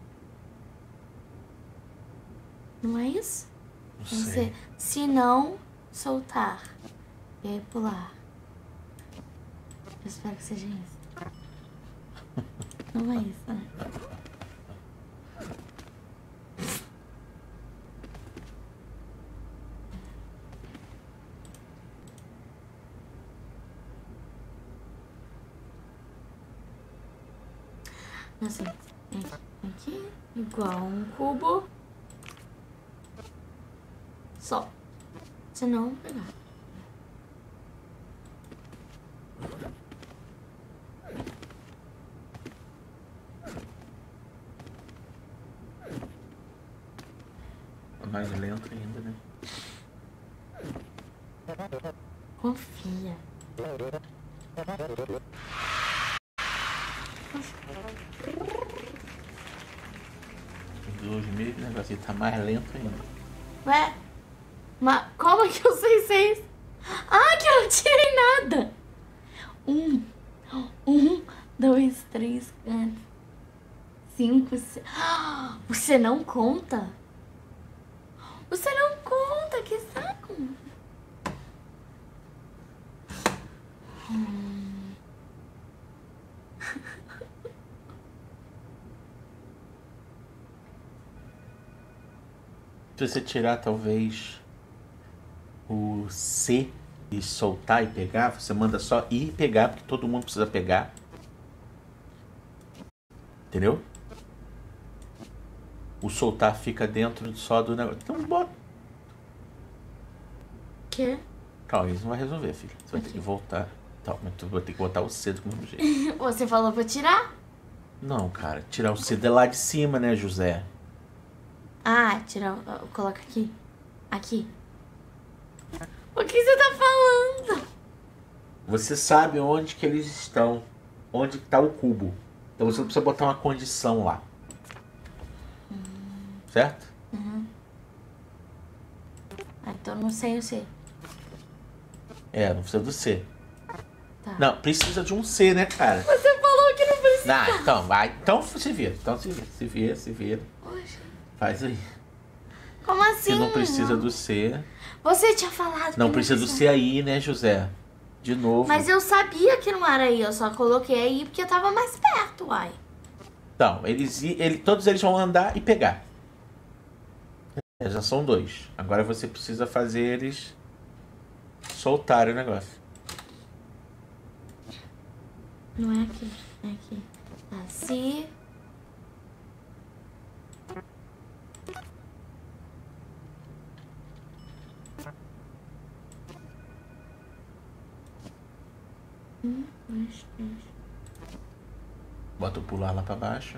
Não é isso? Não Tem que sei. ser, se não, soltar. E aí pular. Eu espero que seja isso. Não é isso, né? Assim, aqui, igual um cubo. Só. Se não, pegar. Mais lento ainda, né? Confia. 2000, o negócio tá mais lento ainda. Ué? Mas como que eu sei 6? Ah, que eu não tirei nada. 1, 2, 3, 4, 5, 6. Você não conta? Você não conta, que saco. Se você tirar talvez o C e soltar e pegar, você manda só ir e pegar, porque todo mundo precisa pegar. Entendeu? O soltar fica dentro só do negócio. Então bota. Que? Calma, isso não vai resolver, filho. Você vai ter que voltar. Então, mas tu vai ter que botar o C do mesmo jeito. Você falou pra tirar? Não, cara. Tirar o C de lá de cima, né, José? Ah, tirar. Coloca aqui. Aqui. O que você tá falando? Você sabe onde que eles estão. Onde está o cubo. Então você não precisa botar uma condição lá. Certo? Ah, então não sei o C. É, não precisa do C. Tá. Não, precisa de um C, né, cara? Você falou que não precisa. Ah, então vai. Então se vira. Então se vira. Oxe, Faz aí. como assim? Se não precisa do C. Você tinha falado que Não precisa do C aí, né, José? De novo. Mas eu sabia que não era aí, eu só coloquei aí porque eu tava mais perto, uai. Então, todos eles vão andar e pegar. Já são 2. Agora você precisa fazer eles soltarem o negócio. Não é aqui, é aqui. Assim. Dois, três. Bota o pular lá pra baixo.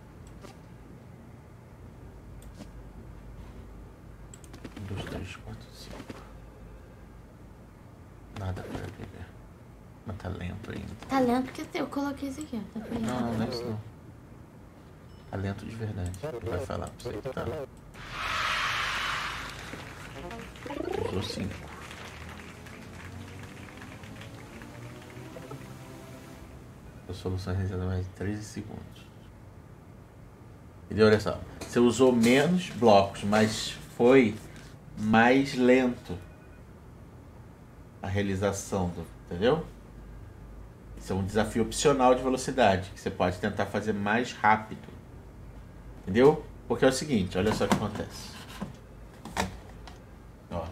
1, 2, 3, 4, 5. Nada pra pegar. Mas tá lento ainda. Tá lento porque eu coloquei isso aqui, ó. Tá pegando. Não é isso não. Tá lento de verdade. Ele vai falar pra você que tá. Usou 5. A solução realizada mais de 13 segundos. Entendeu? Olha só. Você usou menos blocos, mas foi mais lento a realização do. Entendeu? Isso é um desafio opcional de velocidade, que você pode tentar fazer mais rápido. Entendeu? Porque é o seguinte, olha só o que acontece. Ó.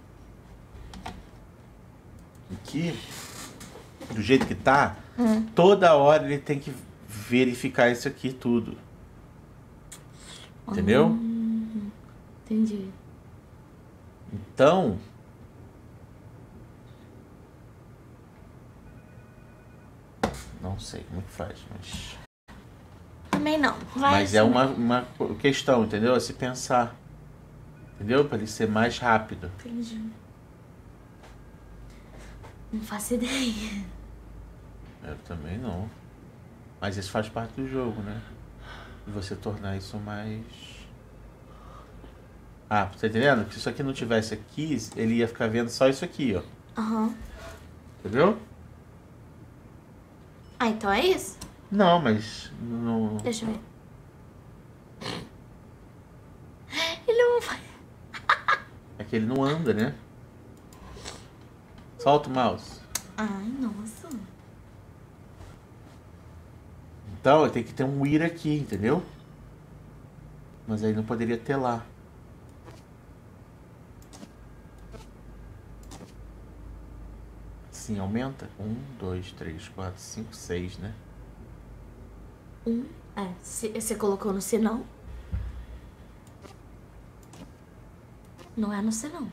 Aqui, do jeito que tá, toda hora ele tem que verificar isso aqui tudo. Entendeu? Entendi. Então, não sei como que faz, mas... Também não. Vai Mas é assim. uma questão, entendeu? A se pensar. Entendeu? Para ele ser mais rápido. Entendi. Não faço ideia. Eu também não. Mas isso faz parte do jogo, né? E você tornar isso mais... Ah, tá entendendo? Que se isso aqui não tivesse aqui, ele ia ficar vendo só isso aqui, ó. Aham. Entendeu? Ah, então é isso? Não, mas não... Deixa eu ver. Ele não vai... É que ele não anda, né? Solta o mouse. Ai, nossa. Então, tem que ter um Wii aqui, entendeu? Mas aí não poderia ter lá. Sim, aumenta. 1, 2, 3, 4, 5, 6, né? Você colocou no senão? Não é no senão.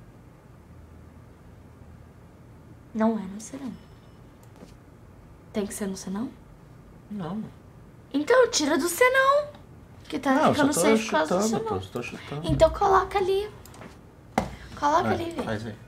Não é no senão. Tem que ser no senão? Não. Então tira do senão. Que tá ficando safe por causa do senão. Tô chutando. Então coloca ali. Coloca Vai, ali, velho. faz aí.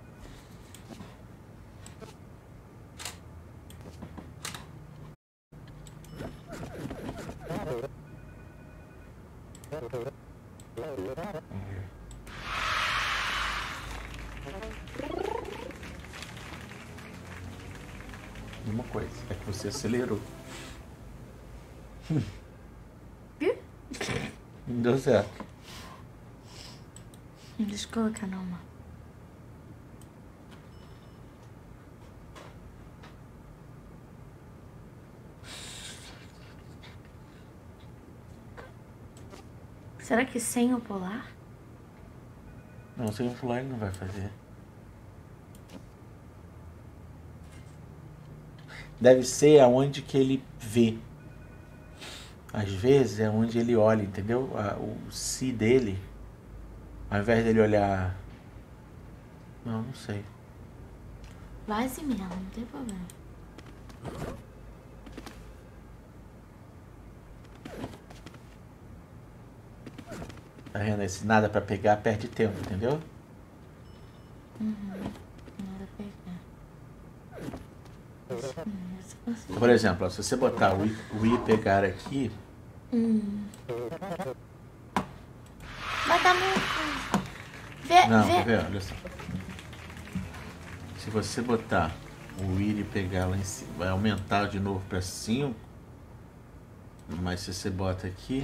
Uma coisa, é que você acelerou. Quê? Não deu certo. Deixa eu colocar numa. Será que sem o polar? Não, sem o polar ele não vai fazer. Deve ser aonde que ele vê. Às vezes é onde ele olha, entendeu? O si dele, ao invés dele olhar... Não sei. Vai assim mesmo, não tem problema. Tá vendo? Esse nada pra pegar perde tempo, entendeu? Nada a pegar. Então, por exemplo, ó, se você botar o I pegar aqui... Vai dar muito. Vê, Não, vê. quer ver? Olha só. Se você botar o I e pegar lá em cima, vai aumentar de novo pra 5. Mas se você bota aqui...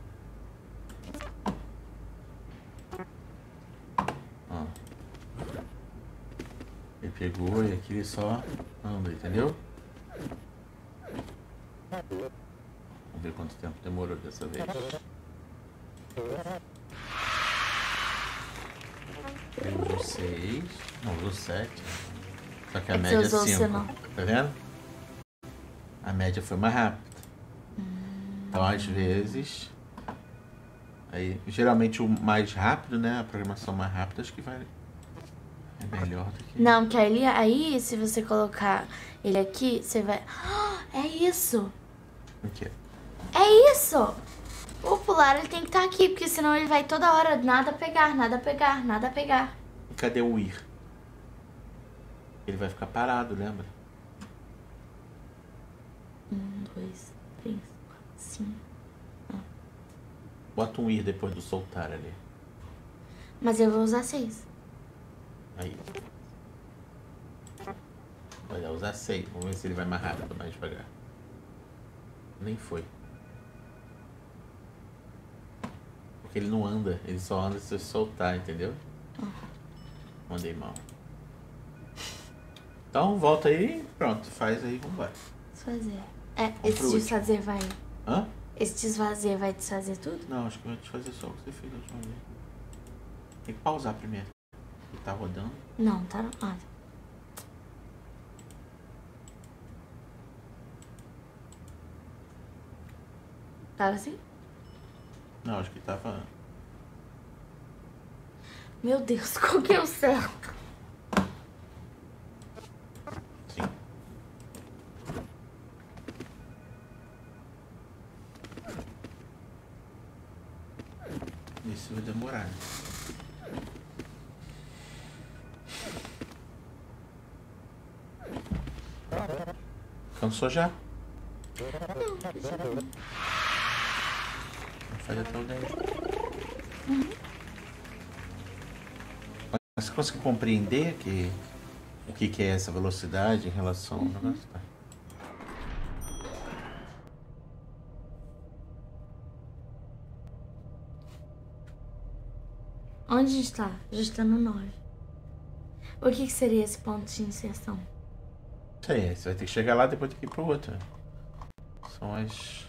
Ó. Ele pegou e aqui ele só anda, entendeu? Vamos ver quanto tempo demorou dessa vez. Eu usou 6. Não, usou 7. Só que a média é 5. Tá vendo? A média foi mais rápida. Então, às vezes... Aí, geralmente o mais rápido, né? A programação mais rápida, acho que vai... É melhor do que... Não, porque aí se você colocar ele aqui, você vai... É isso! O quê? É isso! O pular ele tem que estar aqui, porque senão ele vai toda hora nada pegar, nada pegar, nada pegar. E cadê o ir? Ele vai ficar parado, lembra? 1, 2, 3, 4, 5. Bota um ir depois do soltar ali. Mas eu vou usar 6. Aí. Vai usar 6. Vamos ver se ele vai mais rápido, mais devagar. Nem foi. Porque ele não anda. Ele só anda se você soltar, entendeu? Mandei mal. Então volta aí, pronto. Faz aí, vambora. Desfazer. Esse desfazer vai... Hã? Esse desfazer vai desfazer tudo? Não, acho que vai desfazer só o que você fez a última vez. Tem que pausar primeiro. Ele tá rodando. Não, tá no... Ah, tava assim? Não, acho que tava... Meu Deus, qual que é o certo? Sim. Isso vai demorar, né? Cansou já? Não. Faz até o 10. Mas você consegue compreender o que é essa velocidade em relação ao negócio? Tá. Onde a gente tá? A gente tá no 9. O que seria esse ponto de inserção? Isso aí, você vai ter que chegar lá depois tem que ir pro outro. São as...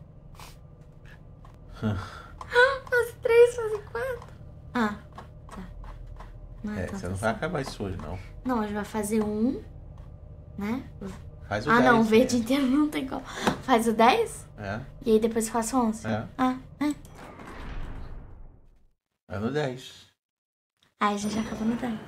Fase 3, fase 4. Ah, tá. Não É, então você não vai acabar isso hoje, não. Não, a gente vai fazer um, né? Faz o 10. Não, o verde inteiro não tem como. Faz o 10? É. E aí depois faço 11? É. É no 10. Aí a gente já acabou no 10.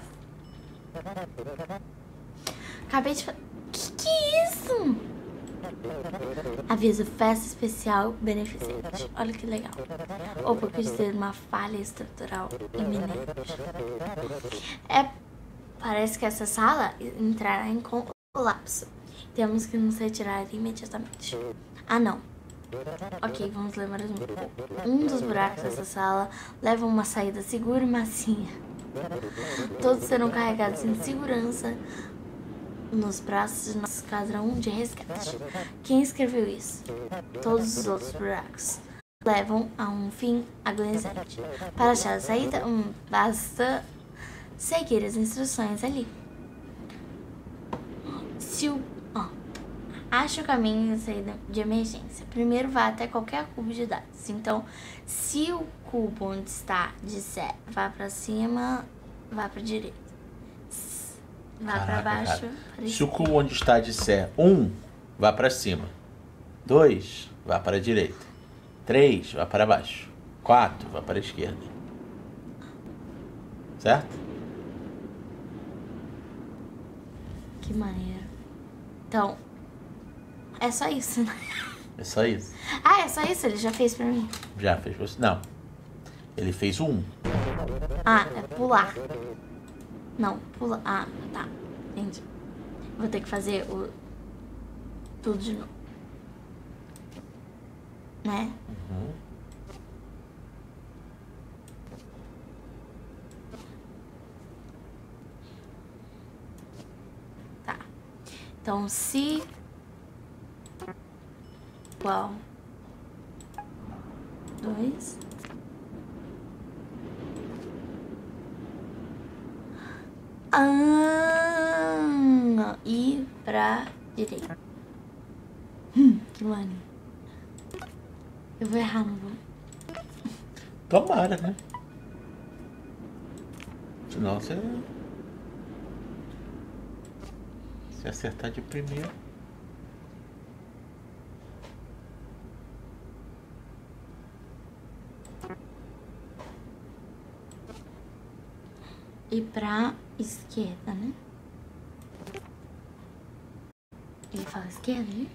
Acabei de fazer... Que é isso? Aviso, festa especial beneficente. Olha que legal. Ou por ter uma falha estrutural iminente. Parece que essa sala entrará em colapso. Temos que nos retirar imediatamente. Ah, não. Ok, vamos lembrar um pouco. Um dos buracos dessa sala leva a uma saída segura e macia. Todos serão carregados em segurança nos braços de nosso esquadrão de resgate. Quem escreveu isso? Todos os outros buracos levam a um fim agonizante. Para achar a saída, basta seguir as instruções ali. Ache o caminho de saída de emergência. Primeiro vá até qualquer cubo de dados. Então, se o cubo onde está disser vá para cima, vá para direita. Vá para baixo. Se o cubo onde está disser 1, vá para cima. 2, vá para a direita. 3, vá para baixo. 4, vá para a esquerda. Certo? Que maneiro. Então, é só isso, né? É só isso. Ah, é só isso? Ele já fez pra mim? Já fez pra você? Não. Ele fez o 1. Ah, é pular. Não, pula. Ah, tá. Entendi. Vou ter que fazer tudo de novo. Né? Uhum. Tá. Então, se... igual 2 e pra direita. Que maneiro. Eu vou errar, não vou? Tomara, né? Senão você... Se acertar de primeiro... E pra esquerda, né? Ele fala esquerda, né?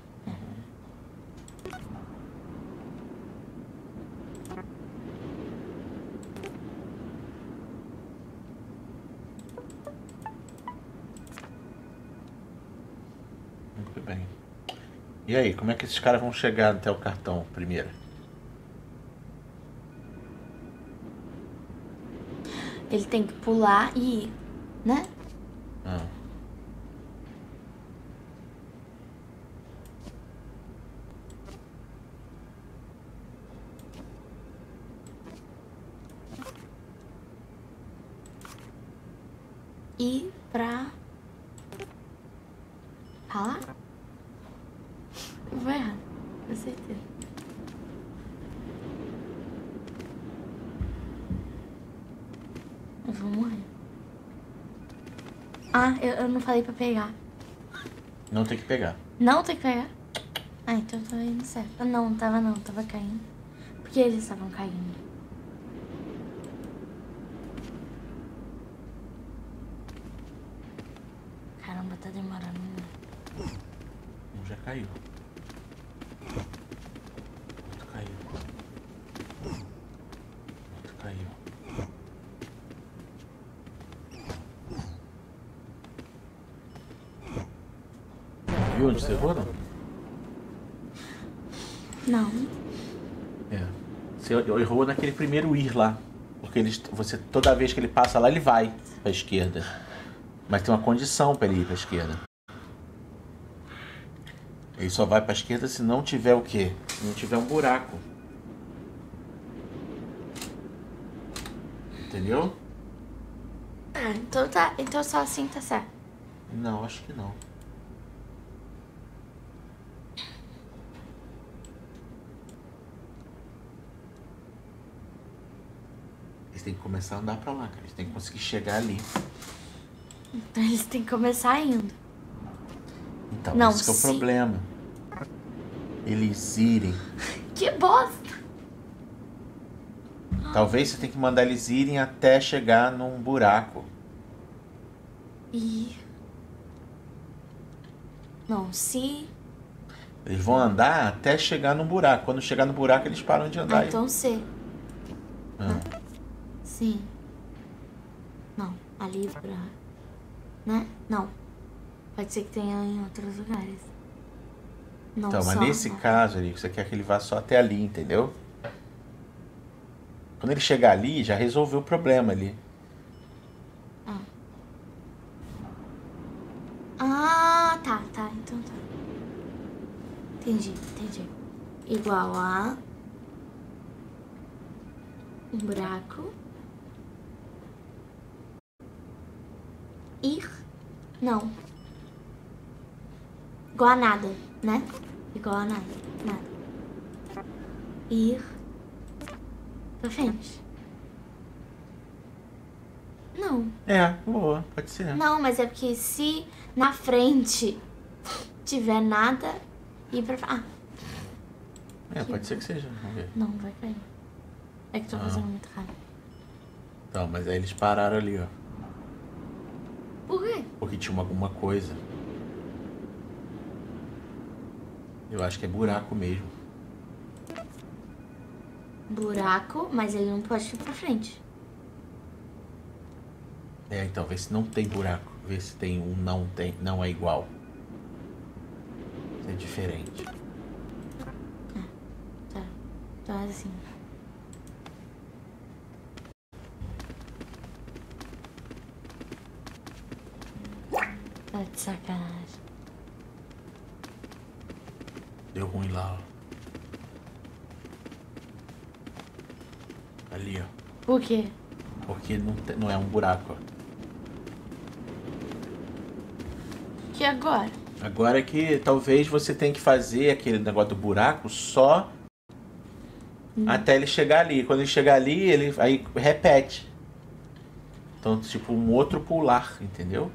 Muito bem. E aí, como é que esses caras vão chegar até o cartão primeiro? Ele tem que pular e ir, né? E pra... falar? Eu vou errar, com certeza. Eu vou morrer. Ah, eu não falei pra pegar. Não tem que pegar. Não tem que pegar? Ah, então eu tô indo certo. Ah, não, tava caindo. Por que eles estavam caindo? Caramba, tá demorando muito. Um já caiu. Outro caiu. Outro caiu. Viu onde você errou, não? Não. É. Você errou naquele primeiro ir lá. Porque você, toda vez que ele passa lá, ele vai pra esquerda. Mas tem uma condição para ele ir pra esquerda. Ele só vai pra esquerda se não tiver o quê? Se não tiver um buraco. Entendeu? Ah, então tá. Então só assim tá certo. Não, acho que não. Eles têm que começar a andar pra lá, cara. Eles têm que conseguir chegar ali. Então eles têm que começar indo. Então, Não, esse que é o problema. Eles irem. Que bosta! Talvez você tenha que mandar eles irem até chegar num buraco. E... Não, se... Eles vão andar até chegar num buraco. Quando chegar no buraco, eles param de andar. Ah, então C. Ah. Sim. Não, ali pra... Né? Não. Pode ser que tenha em outros lugares. Não Então, mas só, nesse não. caso, ali, você quer que ele vá só até ali, entendeu? Quando ele chegar ali, já resolveu o problema ali. Ah, tá, então tá. Entendi. Igual a... um buraco. Ir. Não. Igual a nada, né? Igual a nada. Ir. Pra frente. Não. É, boa, pode ser. Não, mas é porque se na frente tiver nada, ir pra... Ah. Pode ser que seja. Vamos ver. Não, vai cair. É que tô fazendo muito raro. Então, mas aí eles pararam ali, ó. Por quê? Porque tinha alguma coisa. Eu acho que é buraco mesmo. Buraco, mas ele não pode ir pra frente. Então, vê se não tem buraco. Vê se tem um não tem. Não é igual. É diferente. Tá. Então assim. Tá de sacanagem. Deu ruim lá, ó. Ali, ó. Por quê? Porque não é um buraco, ó. Que agora? Agora é que talvez você tenha que fazer aquele negócio do buraco só até ele chegar ali. Quando ele chegar ali, ele aí repete. Então, tipo, um outro pular, entendeu?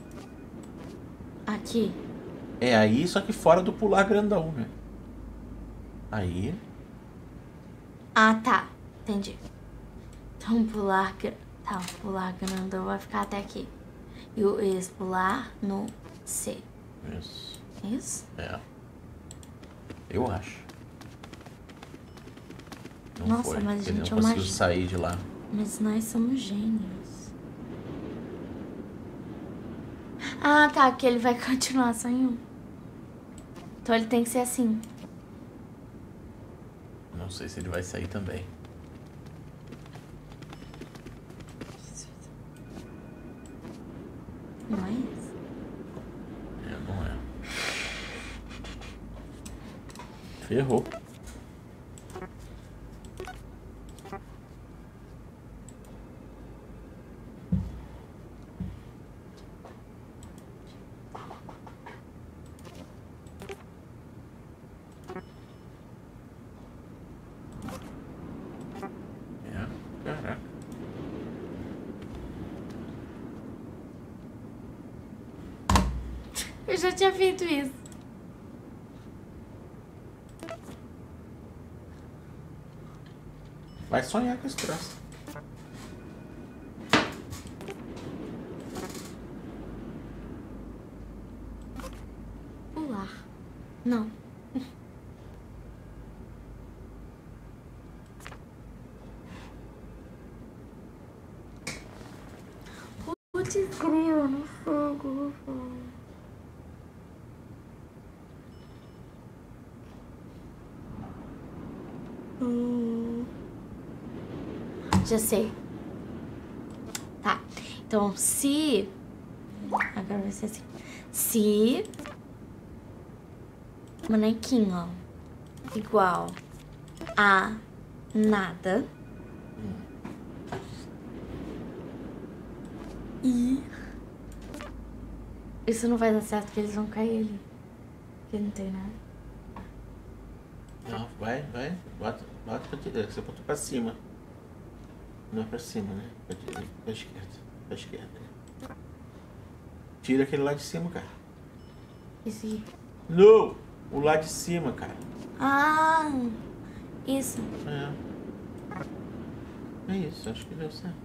Aqui. É aí, só que fora do pular grandão, né? Aí. Ah, tá. Entendi. Então pular... Tá, o pular grandão vai ficar até aqui. E esse pular no C. Isso. Isso? É. Eu acho. Não Nossa, foi. mas a Ele gente não é uma conseguiu sair de lá. Mas nós somos gênios. Ah, tá. Que ele vai continuar só em um. Então ele tem que ser assim. Não sei se ele vai sair também. Não é isso? Não é. Ferrou. Caraca. Eu já tinha feito isso. Vai sonhar com esse troço. Pular. Não. Putz, grilo no fogo. Já sei. Tá. Então, se... Agora vai ser assim. Se... Manequinho igual a nada. E isso não vai dar certo, porque eles vão cair ali. Porque não tem nada. Não, vai. Bota pra direita. Você botou pra cima. Não é pra cima, né? Pra esquerda. Pra esquerda. Tira aquele lá de cima, cara. Esse aqui. Não! O lá de cima, cara. Ah! Isso. É isso, acho que deu certo.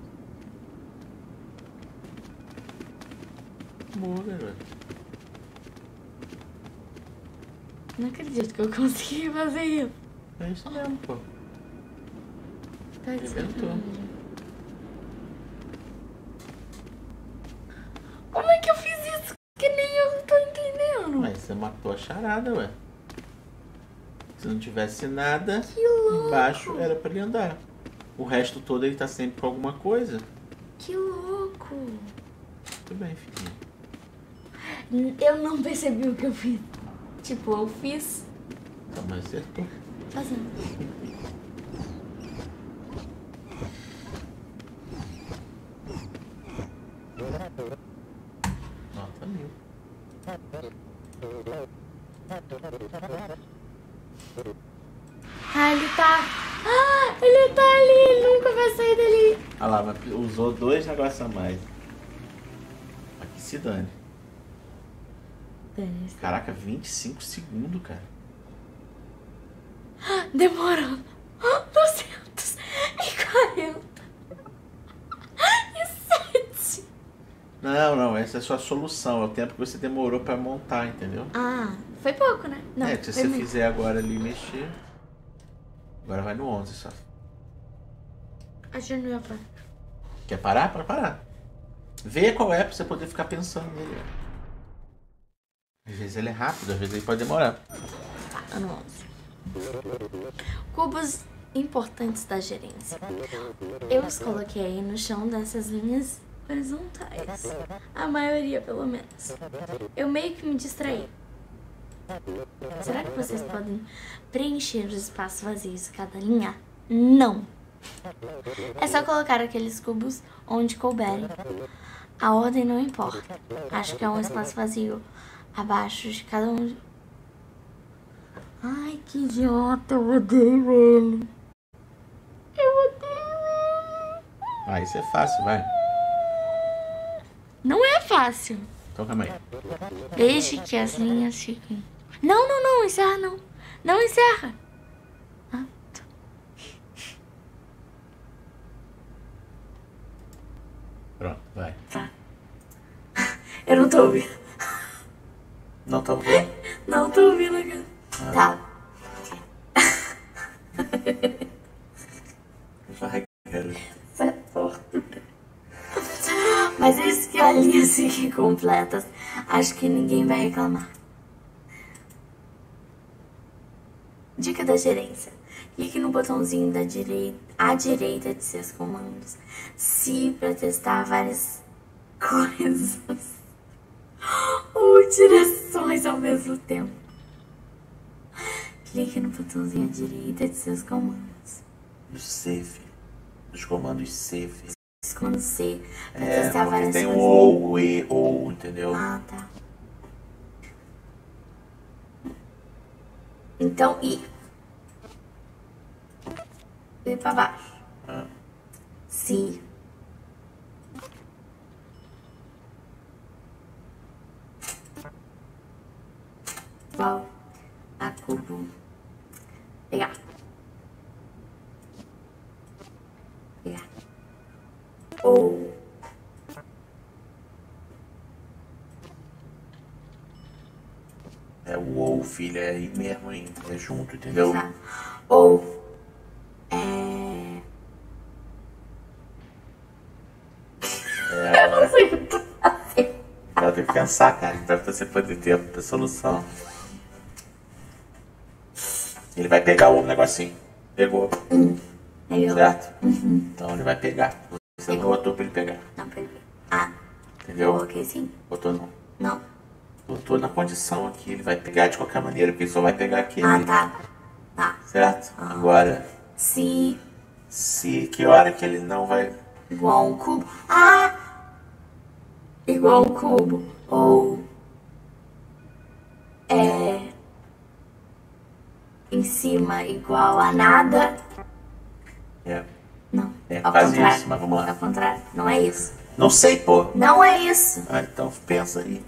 Boa, garoto. Não acredito que eu consegui fazer isso. É isso mesmo, pô. Tá de Inventou. sacanagem. Como é que eu fiz isso? Que nem eu não tô entendendo. Mas você matou a charada, ué. Se não tivesse nada, Que louco. embaixo era pra ele andar. O resto todo ele tá sempre com alguma coisa. Que louco. Muito bem, filhinho. Eu não percebi o que eu fiz. Tipo, eu fiz Tá, mas acertou. fazendo. Nota 1000. Ah, ele tá... Ah, ele tá ali. Ele nunca vai sair dali. Olha lá, mas usou 2 negócios a mais. Aqui se dane. Caraca, 25 segundos, cara. Demorou 247. Não, essa é a sua solução. É o tempo que você demorou pra montar, entendeu? Ah, foi pouco, né? Não, É, que se foi você muito. fizer agora ali mexer. Agora vai no 11 só. Acho que não ia parar. Quer parar? Para parar. Vê qual é pra você poder ficar pensando nele. Às vezes ele é rápido, às vezes ele pode demorar. Tá, no 11. Cubos importantes da gerência. Eu os coloquei no chão dessas linhas horizontais. A maioria, pelo menos. Eu meio que me distraí. Será que vocês podem preencher os espaços vazios de cada linha? Não! É só colocar aqueles cubos onde couberem. A ordem não importa. Acho que é um espaço vazio abaixo de cada um. Ai, que idiota, eu odeio ele. Eu odeio ele. Ah, isso é fácil, vai. Não é fácil. Então calma aí. Deixe que as linhas fiquem. Não, encerra não. Não encerra. Ah, tá. Pronto, vai. Tá. Eu não tô ouvindo. Não tá ouvindo? Não tô ouvindo, cara. Tá. Vai, cara. Sai porta. Mas isso que a linha fique completas, acho que ninguém vai reclamar. Dica da gerência. Clique no botãozinho à direita de seus comandos. Se para testar várias coisas ou direções ao mesmo tempo. Clique no botãozinho à direita de seus comandos. No save. Nos comandos save. Quando C para testar várias tem coisas. ou, e, ou, entendeu? Ah, tá. Então, I. E pra baixo. Si. Igual a cubo. Pegar. Pegar. Ou. É o ou, filha, é aí mesmo, hein? É junto, entendeu? Tá. Ou. Eu não sei o que eu tô fazendo. Ela tem que pensar, cara, pra você poder ter a solução. Ele vai pegar o negocinho. Pegou. Aí eu... Certo? Então ele vai pegar. Você não botou pra ele pegar. Não, peguei. Ah, Entendeu? coloquei sim. Botou não. Não. Botou na condição aqui. Ele vai pegar de qualquer maneira, porque ele só vai pegar aqui. Ah, tá. Tá. Certo? Agora, Si. se que hora que ele não vai. Igual um cubo. Ah! igual um cubo. Ou em cima igual a nada. Não. Ao quase contrário. isso, mas vamos lá. Ao contrário. Não é isso. Não sei, pô. Não é isso. Ah, então pensa aí.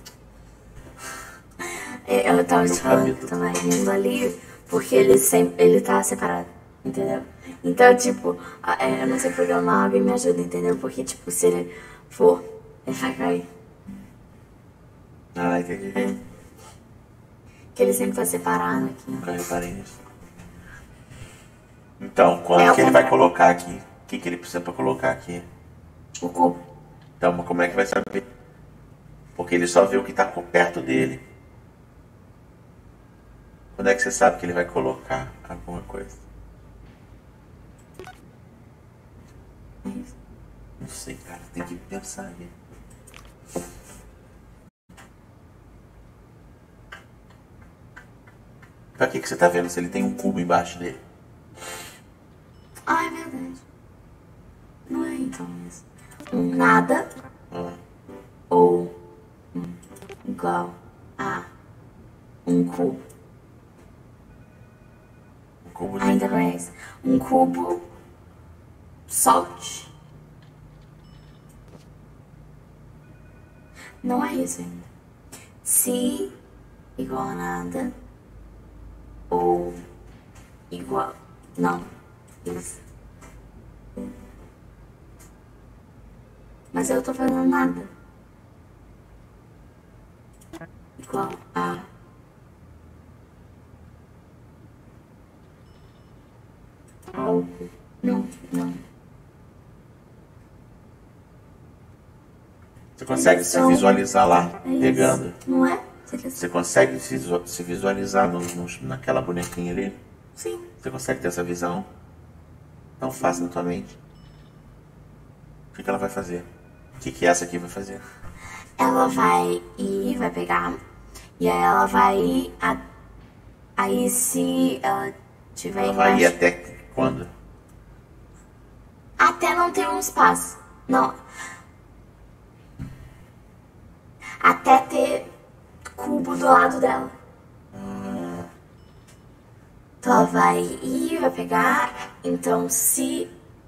Eu tava te falando que eu tava rindo ali, porque ele tá separado, entendeu? Então, tipo, eu não sei porque uma água me ajuda, entendeu? Porque, tipo, se ele for, ele vai cair. Ah, entendi. Que ele sempre tá separado aqui. Nunca reparei nisso. Então, quando que ele vai colocar aqui? O que ele precisa pra colocar aqui? O cubo. Então, mas como é que vai saber? Porque ele só vê o que tá perto dele. Quando é que você sabe que ele vai colocar alguma coisa? Não sei, cara. Tem que pensar aí. Pra que você tá vendo se ele tem um cubo embaixo dele? Ah, é verdade. Não é então isso. Um nada ou igual a um cubo. Um cubo de... Ainda mais. Um cubo solte. Não é isso ainda. Se igual a nada ou igual... Não. Isso. Mas eu tô fazendo nada. Igual a... algo. Não. Você consegue se visualizar lá, pegando? Não é? Você consegue se visualizar naquela bonequinha ali? Sim. Você consegue ter essa visão? Tão fácil na tua mente. O que ela vai fazer? O que essa aqui vai fazer? Ela vai ir, vai pegar, e aí ela vai ir, aí se ela tiver Ela vai ir embaixo... até quando? Até não ter um espaço. Não. Até ter cubo do lado dela. Então ela vai ir, vai pegar, então se...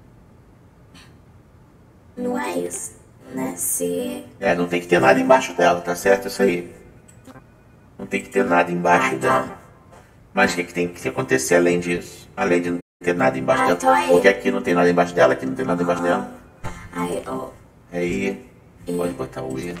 Não é isso, né? Se... Não tem que ter nada embaixo dela, tá certo isso aí? Não tem que ter nada embaixo dela. Mas o que tem que acontecer além disso? Além de não ter nada embaixo dela. Então aí... Porque aqui não tem nada embaixo dela, aqui não tem nada embaixo dela. Aí, ó... Aí, pode botar o I.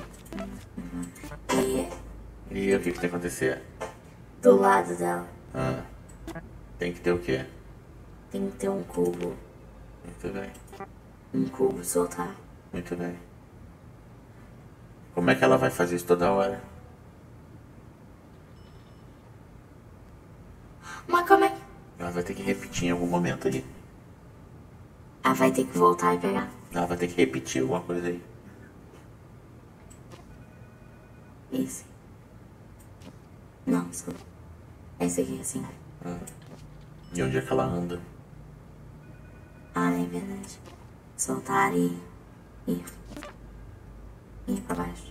E o que tem que acontecer? Do lado dela. Tem que ter o quê? Tem que ter um cubo. Muito bem. Um cubo soltar. Muito bem. Como é que ela vai fazer isso toda hora? Mas como é que... Ela vai ter que repetir em algum momento aí. Ela vai ter que voltar e pegar. Ela vai ter que repetir alguma coisa aí. Isso. Não, só... Esse aqui, assim. E onde é que ela anda? Ah, é verdade. Soltar e... ir pra baixo.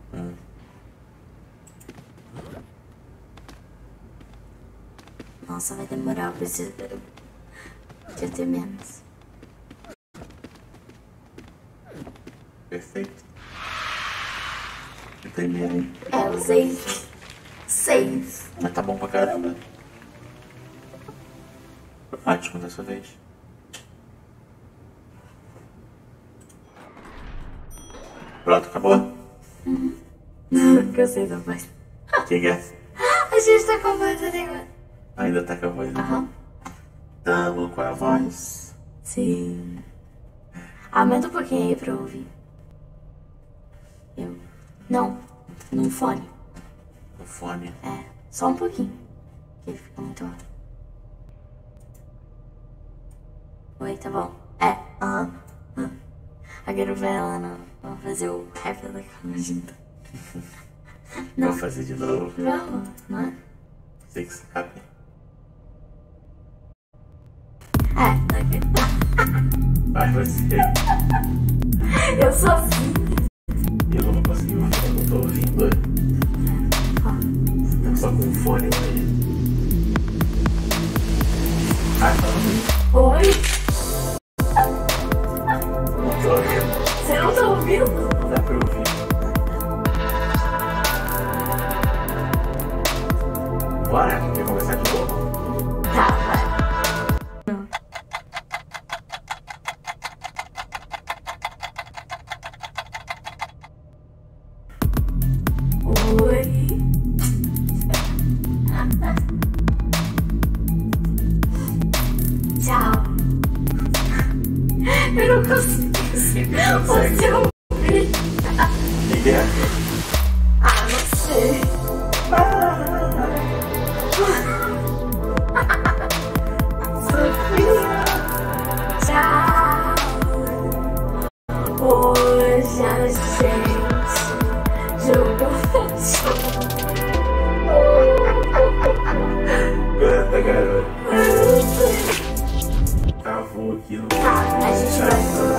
Nossa, vai demorar, eu preciso... Podia ter menos. Perfeito. Primeiro, hein? Usei 6. Mas tá bom pra caramba. Ótimo dessa vez. Pronto, acabou? Gostei da voz. O que é? A gente tá com a voz até agora. Ainda tá com a voz, né? Tamo com a voz. Sim. Aumenta um pouquinho aí pra eu ouvir. Não, no fone. No fone? Só um pouquinho. Que fica muito alto. Oi, tá bom? Agora vai lá não fazer o rap da cama junto. Vou fazer de novo. Vamos, não é? Sei que sabe. Vai você. Eu sou assim. Eu não vou conseguir tô ouvindo. Você tá só com o fone aí. Ah, tá ouvindo. Oi? Não tô ouvindo. Você não tá ouvindo? Não dá pra ouvir. Bora? Quer conversar de novo? Tá, vai. Oi? Tchau. Eu não consigo você ouvir. Ninguém. Ah, não sei. Sofia. Tchau. Hoje a gente jogou Canta, garota. Travou aqui no. a gente vai